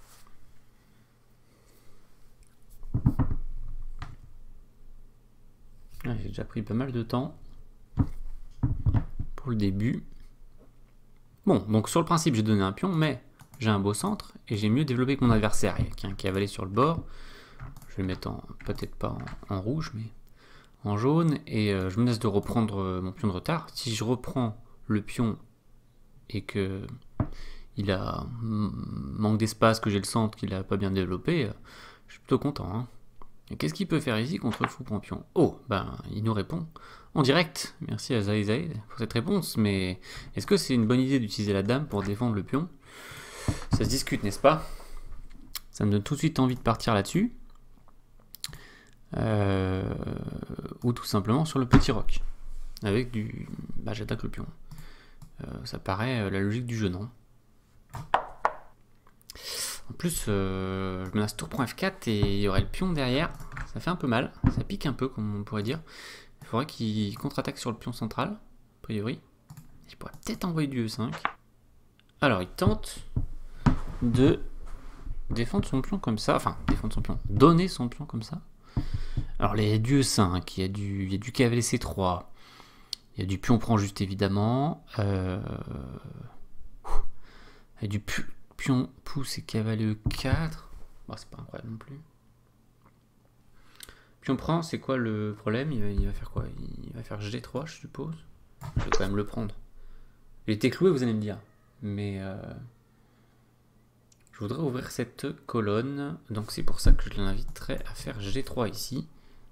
Ah, j'ai déjà pris pas mal de temps pour le début. Bon, donc sur le principe, j'ai donné un pion, mais j'ai un beau centre et j'ai mieux développé que mon adversaire. Il y a un cavalier sur le bord. Je vais le mettre en, peut-être pas en, en rouge, mais en jaune. Et euh, je me laisse de reprendre euh, mon pion de retard. Si je reprends le pion et que il a manque d'espace, que j'ai le centre, qu'il n'a pas bien développé, euh, je suis plutôt content. Hein. Qu'est-ce qu'il peut faire ici contre fou pour pion? Oh, ben il nous répond en direct. Merci à Zaï Zaï pour cette réponse, mais est-ce que c'est une bonne idée d'utiliser la dame pour défendre le pion? Ça se discute, n'est-ce pas? Ça me donne tout de suite envie de partir là-dessus. Euh, ou tout simplement sur le petit roc. Avec du... Bah, j'attaque le pion. Euh, ça paraît euh, la logique du jeu, non? En plus, euh, je menace tour prend F quatre et il y aurait le pion derrière. Ça fait un peu mal. Ça pique un peu, comme on pourrait dire. Il faudrait qu'il contre-attaque sur le pion central, a priori. Il pourrait peut-être envoyer du E cinq. Alors, il tente de défendre son pion comme ça. Enfin, défendre son pion. Donner son pion comme ça. Alors, il y a du E cinq, il y a du, il y a du cavalier C trois. Il y a du pion prend juste, évidemment. Euh... Il y a du pion pousse et cavalier E quatre. Bon, c'est pas incroyable non plus. Pion prend, c'est quoi le problème? il va, il va faire quoi? Il va faire G trois, je suppose. Je vais quand même le prendre. Il était cloué, vous allez me dire. Mais euh, je voudrais ouvrir cette colonne. Donc c'est pour ça que je l'inviterai à faire G trois ici.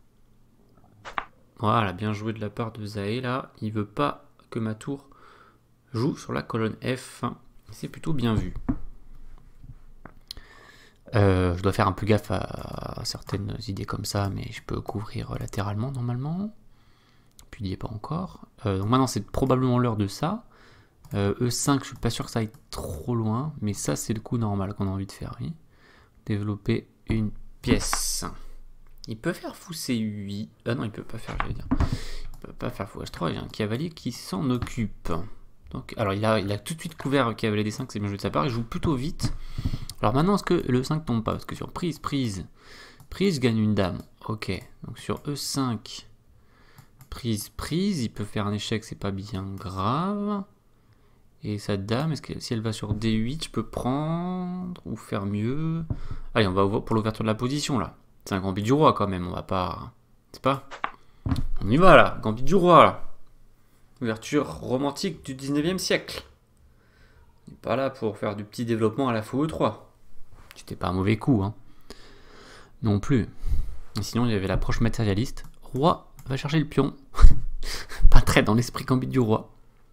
Voilà, bien joué de la part de Zaé là. Il veut pas que ma tour joue sur la colonne F. C'est plutôt bien vu. Euh, je dois faire un peu gaffe à, à certaines idées comme ça, mais je peux couvrir latéralement normalement. Puis il n'y est pas encore. Euh, donc maintenant c'est probablement l'heure de ça. Euh, E cinq, je suis pas sûr que ça aille trop loin, mais ça c'est le coup normal qu'on a envie de faire. Oui. Développer une pièce. Il peut faire fou C huit. Ah non, il peut pas faire, je vais dire. Il peut pas faire fou H trois, il y a un cavalier qui s'en occupe. Donc, alors il a, il a tout de suite couvert le cavalier D cinq, c'est bien joué de sa part, il joue plutôt vite. Alors maintenant, est-ce que le cinq tombe pas? Parce que sur prise, prise, prise gagne une dame. Ok, donc sur E cinq, prise, prise, il peut faire un échec, c'est pas bien grave. Et sa dame, est-ce que si elle va sur D huit, je peux prendre ou faire mieux? Allez, on va voir pour l'ouverture de la position là. C'est un gambit du roi quand même, on va pas... C'est pas? On y va là, gambit du roi là. Ouverture romantique du dix-neuvième siècle. On n'est pas là pour faire du petit développement à la fou E trois. C'était pas un mauvais coup, hein. Non plus. Et sinon, il y avait l'approche matérialiste. Roi va chercher le pion. Pas très dans l'esprit gambit du roi.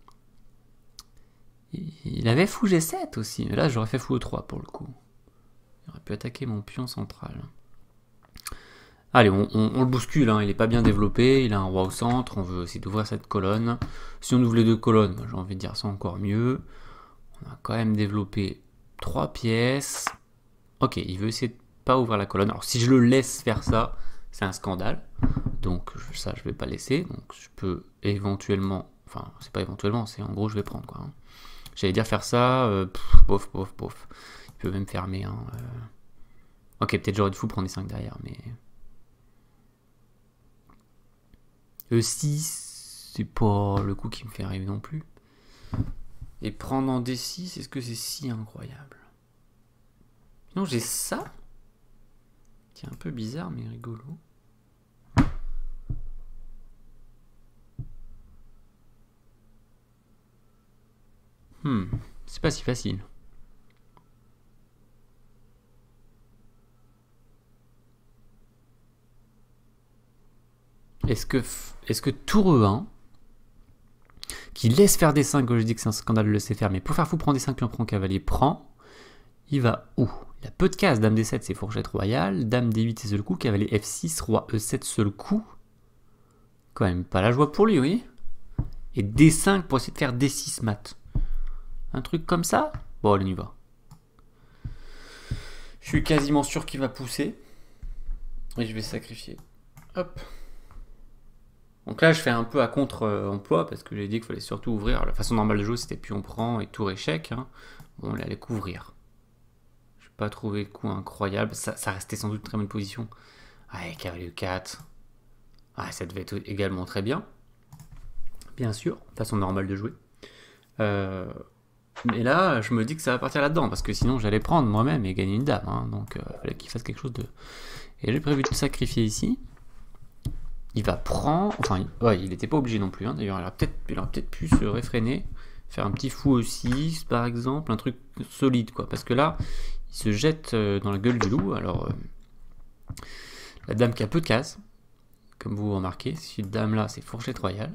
Il avait fou G sept aussi. Mais là, j'aurais fait fou E trois pour le coup. Il aurait pu attaquer mon pion central. Allez, on, on, on le bouscule, hein. Il n'est pas bien développé, il a un roi au centre, on veut essayer d'ouvrir cette colonne. Si on ouvre les deux colonnes, j'ai envie de dire ça encore mieux. On a quand même développé trois pièces. Ok, il veut essayer de pas ouvrir la colonne. Alors si je le laisse faire ça, c'est un scandale. Donc ça, je vais pas laisser. Donc je peux éventuellement, enfin c'est pas éventuellement, c'est en gros je vais prendre quoi. Hein. J'allais dire faire ça, euh, pff, bof, bof, bof. Il peut même fermer. Hein, euh... Ok, peut-être j'aurais dû fou prendre les cinq derrière, mais... E six, c'est pas le coup qui me fait rêver non plus. Et prendre en D six, est-ce que c'est si incroyable? Non, j'ai ça. qui est un peu bizarre mais rigolo. Hmm, c'est pas si facile. Est-ce que, est-ce que tour E un, qui laisse faire des cinq, quand je dis que c'est un scandale de le laisser faire, mais pour faire fou prendre des cinq, pion prend cavalier, prend, il va où? Il a peu de cases, dame D sept c'est fourchette royale, dame D huit c'est seul coup, cavalier F six, roi E sept seul coup. Quand même pas la joie pour lui, oui. Et D cinq pour essayer de faire D six mat. Un truc comme ça? Bon, allez, on y va. Je suis quasiment sûr qu'il va pousser. Et je vais sacrifier. Hop. Donc là, je fais un peu à contre-emploi parce que j'ai dit qu'il fallait surtout ouvrir. La façon normale de jouer, c'était pion prend et tour échec. Hein. Bon, il allait couvrir. Je n'ai pas trouvé le coup incroyable. Ça, ça restait sans doute une très bonne position. Ouais, cavalier E quatre. Ah, ça devait être également très bien. Bien sûr, façon normale de jouer. Euh, mais là, je me dis que ça va partir là-dedans parce que sinon, j'allais prendre moi-même et gagner une dame. Hein. Donc, il euh, fallait qu'il fasse quelque chose de. Et j'ai prévu de sacrifier ici. Il va prendre, enfin, ouais, il n'était pas obligé non plus, hein. D'ailleurs, il aurait peut-être peut pu se réfréner, faire un petit fou E six, par exemple, un truc solide, quoi. Parce que là, il se jette dans la gueule du loup. Alors, euh, la dame qui a peu de cases, comme vous remarquez, cette dame-là, c'est fourchette royale.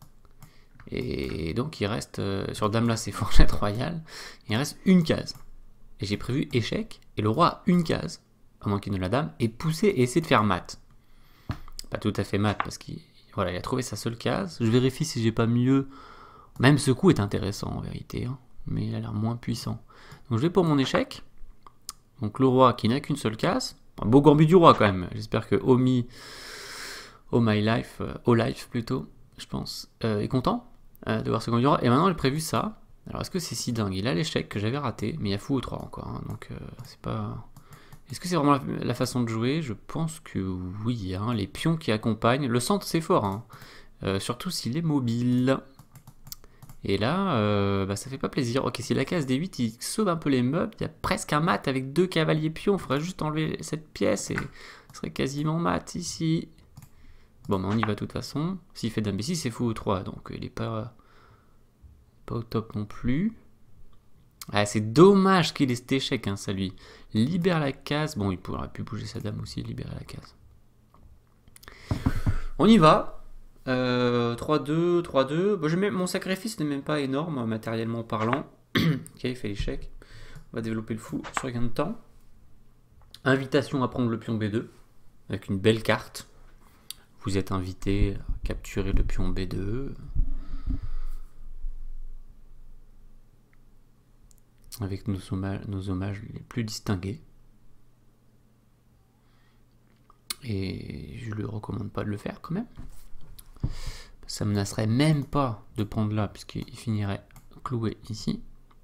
Et donc, il reste, euh, sur dame-là, c'est fourchette royale, il reste une case. Et j'ai prévu échec, et le roi a une case, à moins qu'il ne la dame, et pousser et essayer de faire mat. Pas tout à fait mat parce qu'il voilà, il a trouvé sa seule case. Je vérifie si j'ai pas mieux. Même ce coup est intéressant en vérité, hein, mais il a l'air moins puissant. Donc je vais pour mon échec. Donc le roi qui n'a qu'une seule case. Un beau gambit du roi quand même. J'espère que Omi, Oh My Life, euh, Oh Life plutôt, je pense, euh, est content euh, de voir ce gambit du roi. Et maintenant j'ai prévu ça. Alors est-ce que c'est si dingue? Il a l'échec que j'avais raté, mais il y a fou au trois encore. Hein, donc euh, c'est pas. Est-ce que c'est vraiment la, la façon de jouer? Je pense que oui. Hein, les pions qui accompagnent. Le centre, c'est fort. Hein, euh, surtout s'il est mobile. Et là, euh, bah, ça fait pas plaisir. Ok, si la case D huit, il sauve un peu les meubles. Il y a presque un mat avec deux cavaliers pions. Il faudrait juste enlever cette pièce et ce serait quasiment mat ici. Bon, mais on y va de toute façon. S'il fait dame B six, c'est fou au trois. Donc il est pas, pas au top non plus. Ah, c'est dommage qu'il ait cet échec, hein, ça lui libère la case. Bon, il pourrait pu bouger sa dame aussi, libérer la case. On y va. Euh, trois deux, trois deux. Bon, mon sacrifice n'est même pas énorme, matériellement parlant. Ok, il fait l'échec. On va développer le fou sur gain de temps. Invitation à prendre le pion B deux, avec une belle carte. Vous êtes invité à capturer le pion B deux. Avec nos hommages, nos hommages les plus distingués. Et je ne le recommande pas de le faire quand même. Ça ne menacerait même pas de prendre là, puisqu'il finirait cloué ici.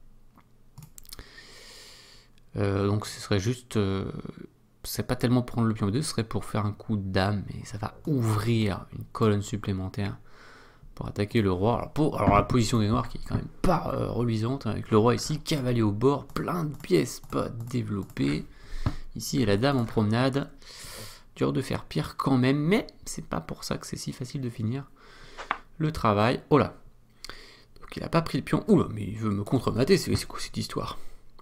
Euh, donc ce serait juste... Euh, c'est pas tellement prendre le pion B deux, ce serait pour faire un coup de dame, et ça va ouvrir une colonne supplémentaire pour attaquer le roi. Alors, pour, alors la position des noirs qui est quand même pas euh, reluisante, hein, avec le roi ici, cavalier au bord, plein de pièces pas développées. Ici, il y a la dame en promenade. Dur de faire pire quand même, mais c'est pas pour ça que c'est si facile de finir le travail. Oh là. Donc il a pas pris le pion. Oula, mais il veut me contremater, c'est quoi cette histoire?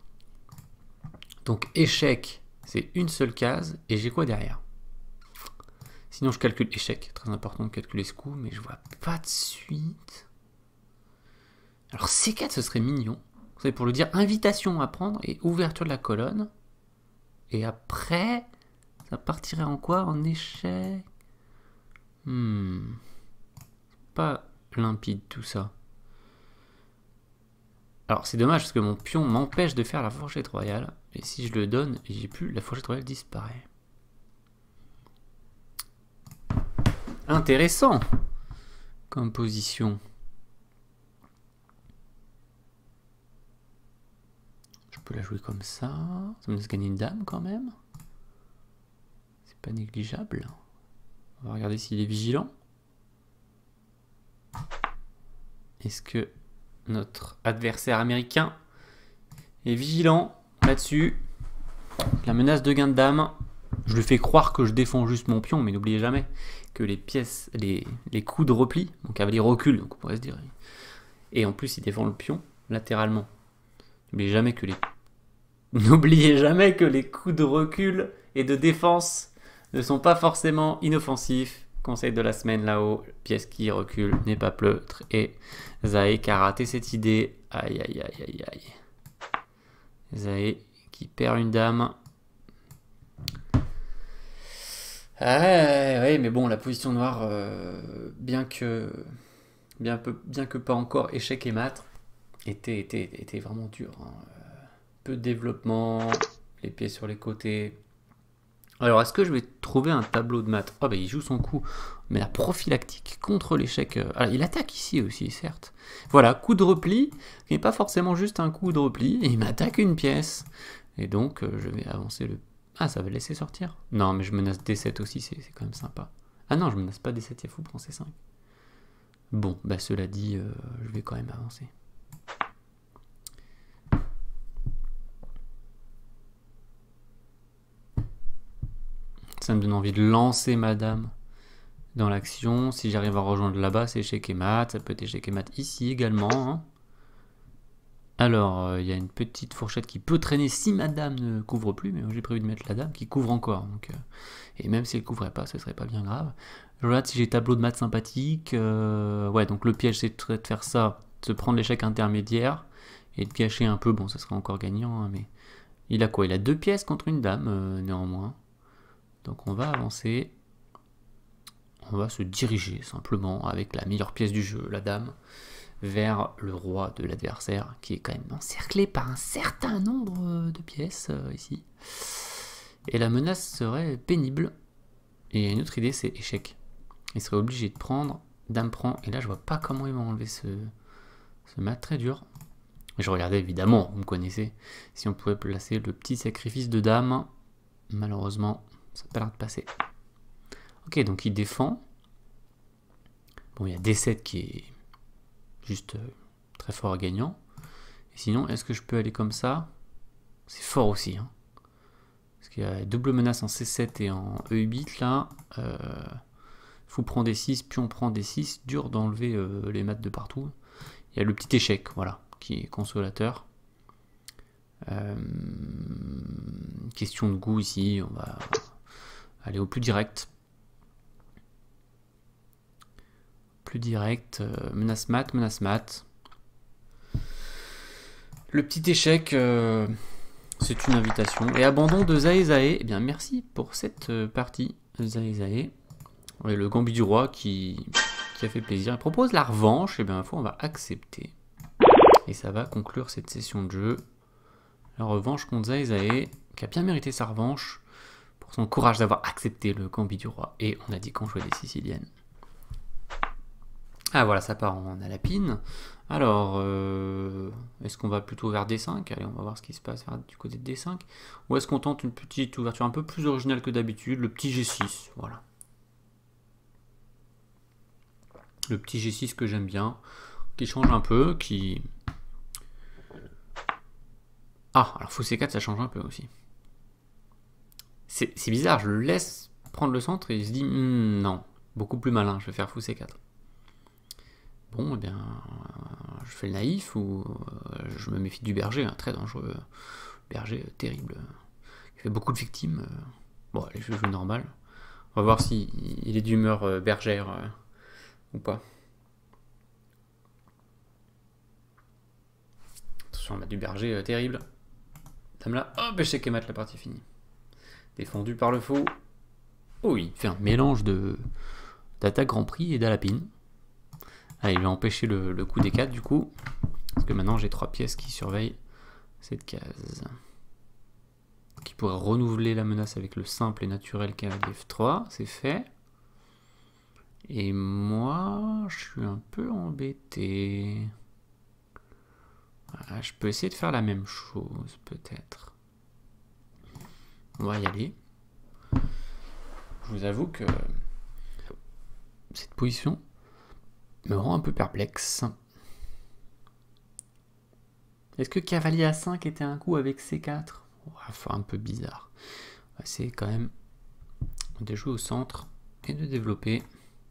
Donc échec, c'est une seule case, et j'ai quoi derrière? Sinon, je calcule échec. Très important de calculer ce coup, mais je vois pas de suite. Alors, C quatre, ce serait mignon. Vous savez, pour le dire, invitation à prendre et ouverture de la colonne. Et après, ça partirait en quoi? En échec. Hmm. Pas limpide tout ça. Alors, c'est dommage parce que mon pion m'empêche de faire la fourchette royale. Et si je le donne et j'ai plus, la fourchette royale disparaît. Intéressant comme position. Je peux la jouer comme ça. Ça me laisse gagner une dame quand même. C'est pas négligeable. On va regarder s'il est vigilant. Est-ce que notre adversaire américain est vigilant là-dessus? La menace de gain de dame. Je lui fais croire que je défends juste mon pion, mais n'oubliez jamais que les pièces, les, les coups de repli, mon cavalier recule, donc on pourrait se dire. Et en plus, il défend le pion latéralement. N'oubliez jamais que les, n'oubliez jamais que les coups de recul et de défense ne sont pas forcément inoffensifs. Conseil de la semaine là-haut, pièce qui recule n'est pas pleutre. Et Zaé qui a raté cette idée. Aïe aïe aïe aïe aïe. Zaé qui perd une dame. Ah ouais, ouais, mais bon, la position noire, euh, bien que bien, peu, bien que pas encore échec et mat, était, était, était vraiment dur. Hein. Peu de développement, les pieds sur les côtés. Alors, est-ce que je vais trouver un tableau de maths? Oh, bah, il joue son coup, mais la prophylactique contre l'échec. Euh... Alors, il attaque ici aussi, certes. Voilà, coup de repli, qui n'est pas forcément juste un coup de repli, et il m'attaque une pièce. Et donc, euh, je vais avancer le. Ah, ça va le laisser sortir? Non, mais je menace D sept aussi, c'est quand même sympa. Ah non, je menace pas D sept, il faut prendre C cinq. Bon, bah cela dit, euh, je vais quand même avancer. Ça me donne envie de lancer madame dans l'action. Si j'arrive à rejoindre là-bas, c'est échec et mat. Ça peut être échec et mat ici également. Hein. Alors, il euh, y a une petite fourchette qui peut traîner si madame ne couvre plus, mais j'ai prévu de mettre la dame qui couvre encore. Donc, euh, et même si elle ne couvrait pas, ce serait pas bien grave. Je regarde si j'ai tableau de maths sympathique. Euh, ouais, donc le piège, c'est de faire ça, de prendre l'échec intermédiaire et de cacher un peu. Bon, ça serait encore gagnant, hein, mais il a quoi? Il a deux pièces contre une dame, euh, néanmoins. Donc on va avancer. On va se diriger simplement avec la meilleure pièce du jeu, la dame, vers le roi de l'adversaire, qui est quand même encerclé par un certain nombre de pièces euh, ici. Et la menace serait pénible. Et une autre idée, c'est échec. Il serait obligé de prendre, dame prend, et là je vois pas comment il va enlever ce, ce mat très dur. Et je regardais évidemment, vous me connaissez, si on pouvait placer le petit sacrifice de dame. Malheureusement, ça n'a pas l'air de passer. Ok, donc il défend. Bon, il y a D sept qui est juste euh, très fort gagnant. Et sinon, est-ce que je peux aller comme ça? C'est fort aussi. Hein. Parce qu'il y a double menace en C sept et en E huit là. Euh, fou prend D six, puis on prend D six. Dur d'enlever euh, les maths de partout. Il y a le petit échec, voilà, qui est consolateur. Euh, question de goût ici, on va aller au plus direct. Plus direct, euh, menace mat, menace mat. Le petit échec, euh, c'est une invitation. Et abandon de Zaé Zaé. Eh bien, merci pour cette partie, Zaé Zaé. Et le gambit du roi qui, qui a fait plaisir. Il propose la revanche. Et bien, il faut on va accepter. Et ça va conclure cette session de jeu. La revanche contre Zaé Zaé, qui a bien mérité sa revanche pour son courage d'avoir accepté le gambit du roi. Et on a dit qu'on jouait des Siciliennes. Ah voilà, ça part en alapine. Alors, euh, est-ce qu'on va plutôt vers D cinq? Allez, on va voir ce qui se passe du côté de D cinq. Ou est-ce qu'on tente une petite ouverture un peu plus originale que d'habitude, le petit G six, voilà. Le petit G six que j'aime bien, qui change un peu, qui... Ah, alors fou C quatre, ça change un peu aussi. C'est bizarre, je le laisse prendre le centre et il se dit, hm, non, beaucoup plus malin, je vais faire fou C quatre. Bon, eh bien, je fais le naïf ou euh, je me méfie du berger, hein, très dangereux. Berger, euh, terrible. Il fait beaucoup de victimes. Euh. Bon, allez, je joue normal. On va voir s'il si il est d'humeur euh, bergère euh, ou pas. Attention, on a du berger euh, terrible. Dame là, hop, échec et mat, la partie finie. Défendu par le faux. Oh oui, il fait un mélange de d'attaque Grand Prix et d'alapine. Allez, il va empêcher le, le coup des quatre du coup. Parce que maintenant j'ai trois pièces qui surveillent cette case. Qui pourrait renouveler la menace avec le simple et naturel cavalier F trois. C'est fait. Et moi, je suis un peu embêté. Voilà, je peux essayer de faire la même chose, peut-être. On va y aller. Je vous avoue que cette position me rend un peu perplexe. Est-ce que cavalier A cinq était un coup avec C quatre? Ouais, enfin, un peu bizarre. C'est quand même de jouer au centre et de développer.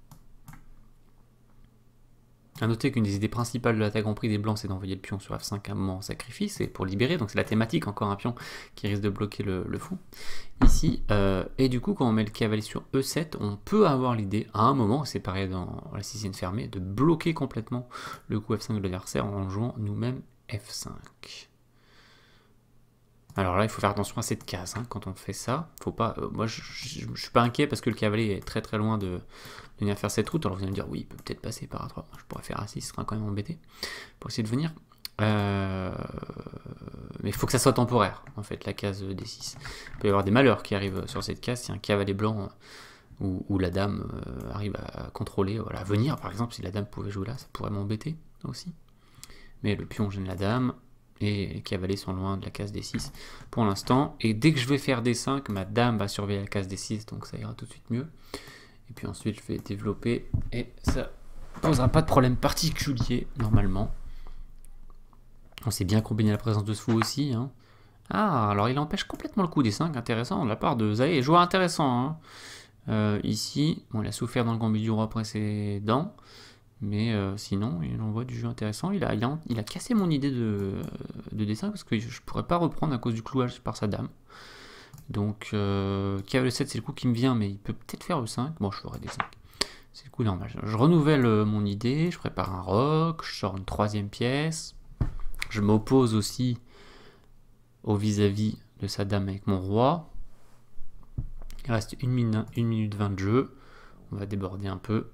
A noter qu'une des idées principales de l'attaque Grand Prix des Blancs, c'est d'envoyer le pion sur F cinq à un moment en sacrifice, et pour libérer, donc c'est la thématique, encore un pion qui risque de bloquer le, le fou, ici. Euh, et du coup, quand on met le cavalier sur E sept, on peut avoir l'idée, à un moment, c'est pareil dans la sixième fermée, de bloquer complètement le coup F cinq de l'adversaire en jouant nous-mêmes F cinq. Alors là, il faut faire attention à cette case, hein, quand on fait ça. Faut pas, euh, moi, je, je, je suis pas inquiet parce que le cavalier est très très loin de, de venir faire cette route. Alors vous allez me dire, oui, il peut peut-être passer par A trois. Je pourrais faire A six, ce sera quand même embêté pour essayer de venir. Euh, mais il faut que ça soit temporaire, en fait, la case D six. Il peut y avoir des malheurs qui arrivent sur cette case si un cavalier blanc euh, ou, ou la dame euh, arrive à contrôler, voilà, à venir. Par exemple, si la dame pouvait jouer là, ça pourrait m'embêter aussi. Mais le pion gêne la dame. Et les cavaliers sont loin de la case D six pour l'instant. Et dès que je vais faire D cinq, ma dame va surveiller la case D six, donc ça ira tout de suite mieux. Et puis ensuite, je vais développer et ça ne posera pas de problème particulier, normalement. On sait bien combiner la présence de ce fou aussi. Hein. Ah, alors il empêche complètement le coup D cinq, intéressant de la part de Zaé. Joueur intéressant. Hein. Euh, ici, bon, il a souffert dans le gambit du roi précédent. Mais euh, sinon, il envoie du jeu intéressant. Il a, il a, il a cassé mon idée de, de dessin parce que je ne pourrais pas reprendre à cause du clouage par sa dame. Donc, euh, cavalier sept, c'est le coup qui me vient, mais il peut peut-être faire E cinq. Bon, je ferai D cinq. C'est le coup normal. Je renouvelle mon idée, je prépare un roc, je sors une troisième pièce. Je m'oppose aussi au vis-à-vis de sa dame avec mon roi. Il reste une minute, une minute vingt de jeu. On va déborder un peu.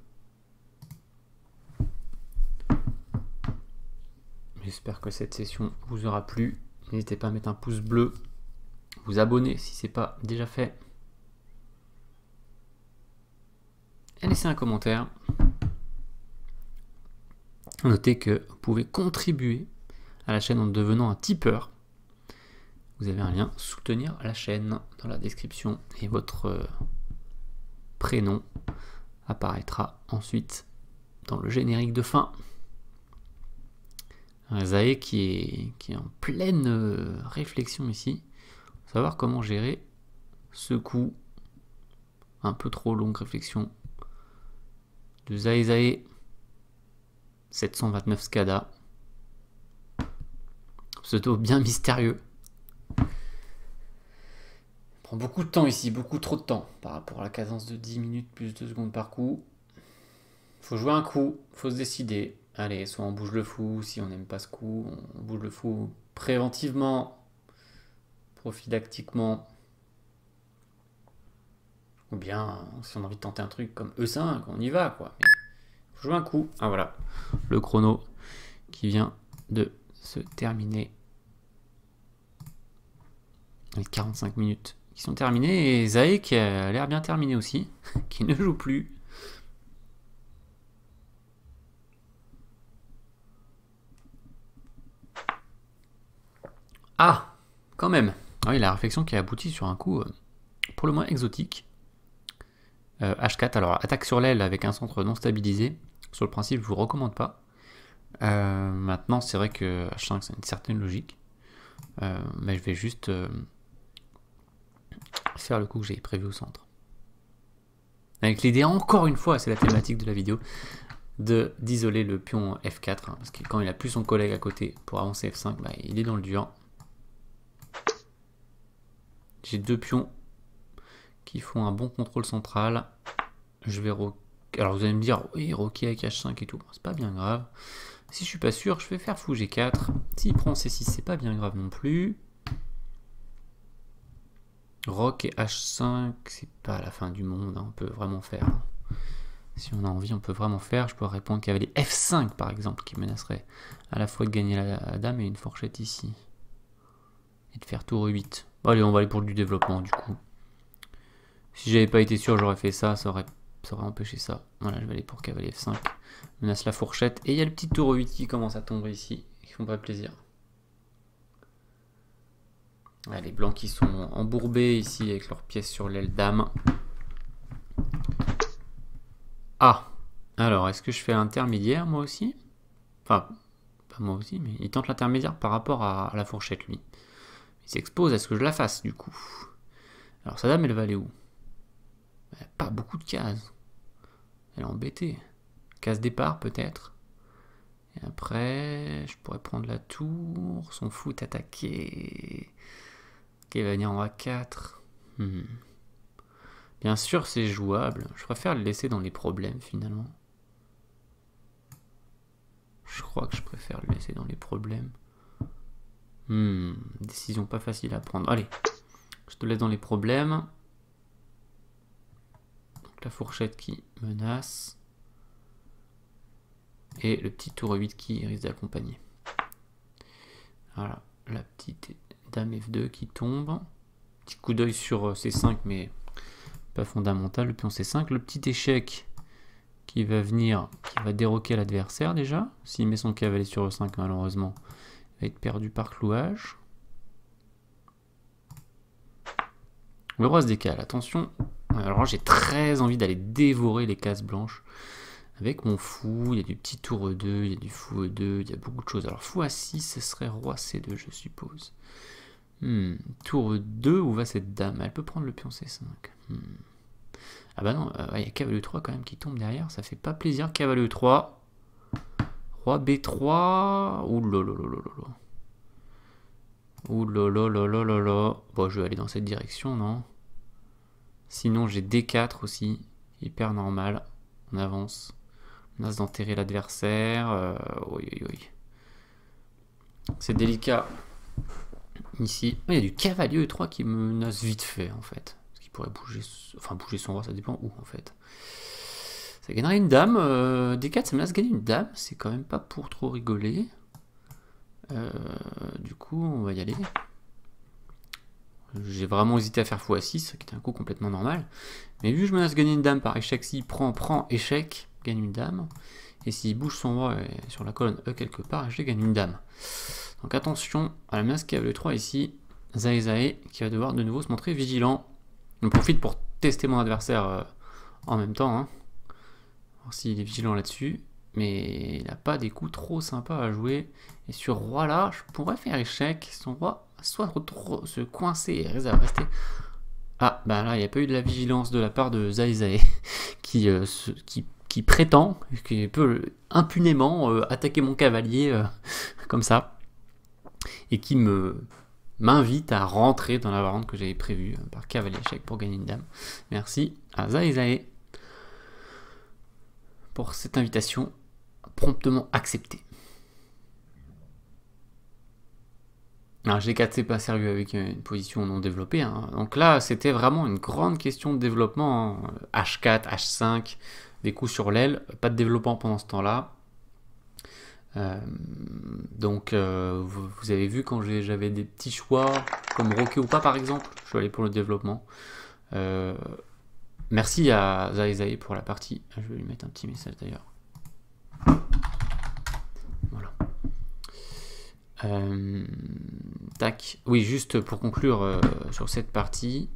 J'espère que cette session vous aura plu. N'hésitez pas à mettre un pouce bleu, vous abonner si ce n'est pas déjà fait. Et laissez un commentaire. Notez que vous pouvez contribuer à la chaîne en devenant un tipeur. Vous avez un lien soutenir la chaîne dans la description et votre prénom apparaîtra ensuite dans le générique de fin. Zaé qui est, qui est en pleine euh, réflexion ici, pour savoir comment gérer ce coup. Un peu trop longue réflexion de Zaé Zaé. sept cent vingt-neuf Scada. Pseudo bien mystérieux. Il prend beaucoup de temps ici, beaucoup trop de temps par rapport à la cadence de dix minutes plus deux secondes par coup. Faut jouer un coup, faut se décider. Allez, soit on bouge le fou, si on n'aime pas ce coup, on bouge le fou préventivement, prophylactiquement. Ou bien, si on a envie de tenter un truc comme E cinq, on y va, quoi. Faut jouer un coup. Ah voilà, le chrono qui vient de se terminer. Les quarante-cinq minutes qui sont terminées. Et Zaé qui a l'air bien terminé aussi, qui ne joue plus. Ah, quand même. Ah oui, la réflexion qui a abouti sur un coup euh, pour le moins exotique. Euh, H quatre, alors attaque sur l'aile avec un centre non stabilisé. Sur le principe, je vous recommande pas. Euh, maintenant, c'est vrai que H cinq, c'est une certaine logique. Euh, mais je vais juste euh, faire le coup que j'ai prévu au centre. Avec l'idée, encore une fois, c'est la thématique de la vidéo, de d'isoler le pion F quatre. Hein, parce que quand il a plus son collègue à côté pour avancer F cinq, bah, il est dans le dur. J'ai deux pions qui font un bon contrôle central. Je vais roquer. Alors vous allez me dire, oui, roquer avec H cinq et tout, c'est pas bien grave. Si je suis pas sûr, je vais faire fou G quatre. S'il prend C six, c'est pas bien grave non plus. Roc et H cinq, c'est pas la fin du monde, hein, on peut vraiment faire. Si on a envie, on peut vraiment faire. Je pourrais répondre cavalier F cinq par exemple, qui menacerait à la fois de gagner la, la dame et une fourchette ici. Et de faire tour E huit. Bon, allez, on va aller pour du développement du coup. Si j'avais pas été sûr, j'aurais fait ça, ça aurait, ça aurait empêché ça. Voilà, je vais aller pour cavalier F cinq. Menace la fourchette. Et il y a le petit tour E huit qui commence à tomber ici, qui font pas plaisir. Ah, les blancs qui sont embourbés ici avec leurs pièces sur l'aile dame. Ah, alors est-ce que je fais l'intermédiaire moi aussi? Enfin, pas moi aussi, mais il tente l'intermédiaire par rapport à, à la fourchette lui. Il s'expose à ce que je la fasse du coup. Alors sa dame elle va aller où? Elle a pas beaucoup de cases. Elle est embêtée. Case départ peut-être. Et après, je pourrais prendre la tour. Son fou est attaqué. Ok, il va venir en A quatre. Hmm. Bien sûr, c'est jouable. Je préfère le laisser dans les problèmes finalement. Je crois que je préfère le laisser dans les problèmes. Hmm. Décision pas facile à prendre. Allez, je te laisse dans les problèmes. Donc la fourchette qui menace. Et le petit tour huit qui risque d'accompagner. Voilà, la petite dame F deux qui tombe. Petit coup d'œil sur C cinq, mais pas fondamental. Le pion C cinq. Le petit échec qui va venir, qui va déroquer l'adversaire déjà. S'il met son cavalier sur E cinq, malheureusement, il va être perdu par clouage. Le roi se décale. Attention. Alors j'ai très envie d'aller dévorer les cases blanches. Avec mon fou, il y a du petit tour E deux, il y a du fou E deux, il y a beaucoup de choses. Alors fou A six, ce serait roi C deux, je suppose. Hmm. Tour E deux, où va cette dame? Elle peut prendre le pion C cinq. Hmm. Ah bah non, euh, il y a cavalier E trois quand même qui tombe derrière, ça fait pas plaisir. Cavalier E trois. Roi B trois. Ouh là là là là là. Ouh là là là là là là. Bon, je vais aller dans cette direction, non? Sinon, j'ai D quatre aussi, hyper normal. On avance. Menace d'enterrer l'adversaire. Euh, oui, oui, oui. C'est délicat. Ici. Oh, il y a du cavalier E trois qui menace vite fait, en fait. Parce qu'il pourrait bouger... Enfin, bouger son roi, ça dépend où, en fait. Ça gagnerait une dame. Euh, D quatre, ça menace gagner une dame. C'est quand même pas pour trop rigoler. Euh, du coup, on va y aller. J'ai vraiment hésité à faire fou A six, qui était un coup complètement normal. Mais vu que je menace gagner une dame par échec, s'il prend, prend, échec, gagne une dame. Et s'il bouge son roi sur la colonne E quelque part, je gagne une dame. Donc attention à la menace cavalier trois ici. Zae Zae qui va devoir de nouveau se montrer vigilant. Je profite pour tester mon adversaire euh, en même temps. Hein. Voir s'il est vigilant là-dessus. Mais il n'a pas des coups trop sympas à jouer. Et sur roi là, je pourrais faire échec. Son roi soit trop se coincer et risque de rester. Ah, bah là, il n'y a pas eu de la vigilance de la part de Zae Zae qui, euh, se, qui, qui prétend, qui peut impunément euh, attaquer mon cavalier euh, comme ça. Et qui me m'invite à rentrer dans la variante que j'avais prévue euh, par cavalier échec pour gagner une dame. Merci à Zae Zae pour cette invitation promptement acceptée. Alors G quatre c'est pas sérieux avec une position non développée, hein. Donc là c'était vraiment une grande question de développement, hein. H quatre, H cinq, des coups sur l'aile, pas de développement pendant ce temps-là. Euh, donc euh, vous, vous avez vu quand j'avais des petits choix comme roquet ou pas par exemple, je suis allé pour le développement. Euh, merci à Zae Zae pour la partie, je vais lui mettre un petit message d'ailleurs. Voilà. Euh, tac. Oui, juste pour conclure euh, sur cette partie.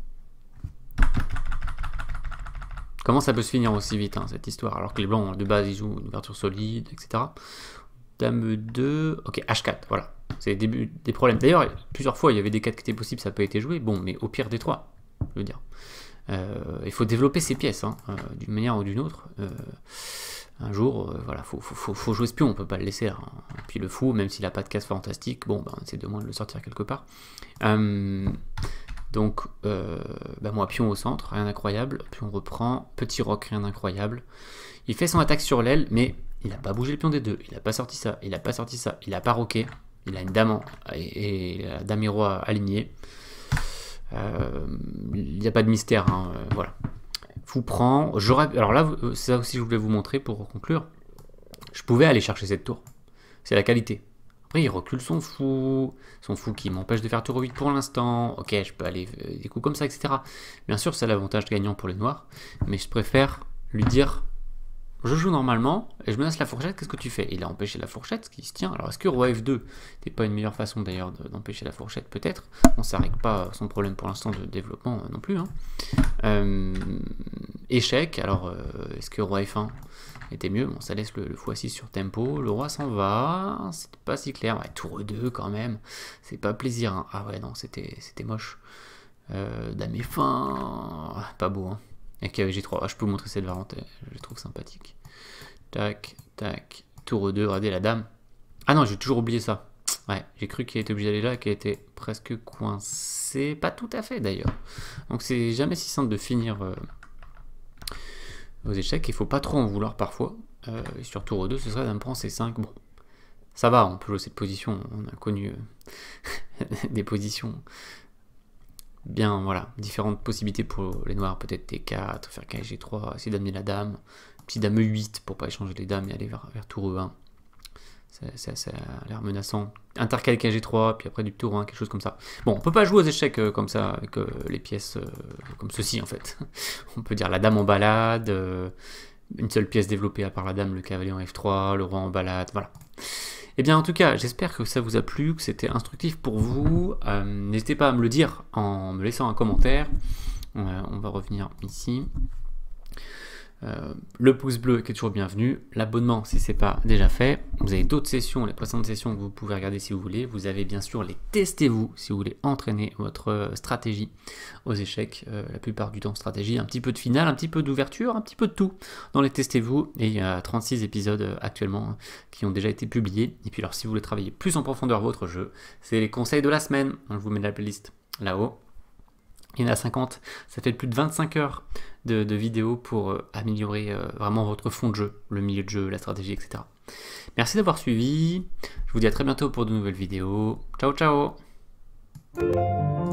Comment ça peut se finir aussi vite, hein, cette histoire, alors que les blancs, de base, ils jouent une ouverture solide, et cetera. Dame deux... Ok, H quatre, voilà. C'est le début des problèmes. D'ailleurs, plusieurs fois, il y avait des quatre qui étaient possibles, ça n'a pas été joué. Bon, mais au pire des trois, je veux dire. Euh, il faut développer ces pièces, hein, euh, d'une manière ou d'une autre. Euh, un jour, euh, voilà, faut, faut, faut, faut jouer espion, on peut pas le laisser. Hein. Et puis le fou, même s'il a pas de case fantastique, bon, ben, on essaie de moins de le sortir quelque part. Euh, donc, euh, ben moi, pion au centre, rien d'incroyable. Puis on reprend, petit roc, rien d'incroyable. Il fait son attaque sur l'aile, mais il n'a pas bougé le pion des deux. Il n'a pas sorti ça, il n'a pas sorti ça, il n'a pas roqué. Il a une dame en, et, et la dame et roi alignés. Euh, il n'y a pas de mystère, hein, euh, voilà. Fou prend. Alors là, c'est ça aussi que je voulais vous montrer pour conclure. Je pouvais aller chercher cette tour. C'est la qualité. Après, il recule son fou. Son fou qui m'empêche de faire tour huit pour l'instant. Ok, je peux aller euh, des coups comme ça, et cetera. Bien sûr, c'est l'avantage gagnant pour les noirs. Mais je préfère lui dire... Je joue normalement, et je menace la fourchette, qu'est-ce que tu fais? Il a empêché la fourchette, ce qui se tient. Alors est-ce que roi F deux n'est pas une meilleure façon d'ailleurs d'empêcher la fourchette? Peut-être. On ça règle pas son problème pour l'instant de développement non plus. Hein. Euh, échec, alors euh, est-ce que roi F un était mieux? Bon, ça laisse le, le fou A six sur tempo, le roi s'en va, c'est pas si clair. Ouais, tour E deux quand même, c'est pas plaisir. Hein. Ah ouais, non, c'était moche. Euh, dame F un, pas beau. Hein. Et K V G trois, ah, je peux vous montrer cette variante, je la trouve sympathique. Tac, tac, tour deux, regardez la dame. Ah non, j'ai toujours oublié ça. Ouais, j'ai cru qu'il était obligé d'aller là, qu'il était presque coincé. Pas tout à fait d'ailleurs. Donc c'est jamais si simple de finir euh, aux échecs. Il faut pas trop en vouloir parfois. Euh, et sur tour deux, ce serait dame prend C cinq. Bon, ça va, on peut jouer cette position. On a connu euh, des positions bien, voilà, différentes possibilités pour les noirs. Peut-être T quatre, faire K G trois, essayer d'amener la dame. Petit dame E huit pour pas échanger les dames et aller vers, vers tour E un. Ça, ça a l'air menaçant. Intercaler K G trois, puis après du tour un, quelque chose comme ça. Bon, on peut pas jouer aux échecs euh, comme ça, avec euh, les pièces euh, comme ceci en fait. On peut dire la dame en balade, euh, une seule pièce développée à part la dame, le cavalier en F trois, le roi en balade, voilà. Et bien en tout cas, j'espère que ça vous a plu, que c'était instructif pour vous. Euh, N'hésitez pas à me le dire en me laissant un commentaire. Euh, on va revenir ici. Euh, le pouce bleu qui est toujours bienvenu, l'abonnement si ce n'est pas déjà fait. Vous avez d'autres sessions, les précédentes sessions que vous pouvez regarder si vous voulez. Vous avez bien sûr les testez-vous si vous voulez entraîner votre stratégie aux échecs. Euh, la plupart du temps stratégie, un petit peu de finale, un petit peu d'ouverture, un petit peu de tout dans les testez-vous. Et il y a trente-six épisodes actuellement qui ont déjà été publiés. Et puis alors si vous voulez travailler plus en profondeur votre jeu, c'est les conseils de la semaine. Je vous mets la playlist là-haut. Il y en a cinquante, ça fait plus de vingt-cinq heures de, de vidéos pour euh, améliorer euh, vraiment votre fond de jeu, le milieu de jeu, la stratégie, et cetera. Merci d'avoir suivi, je vous dis à très bientôt pour de nouvelles vidéos. Ciao ciao.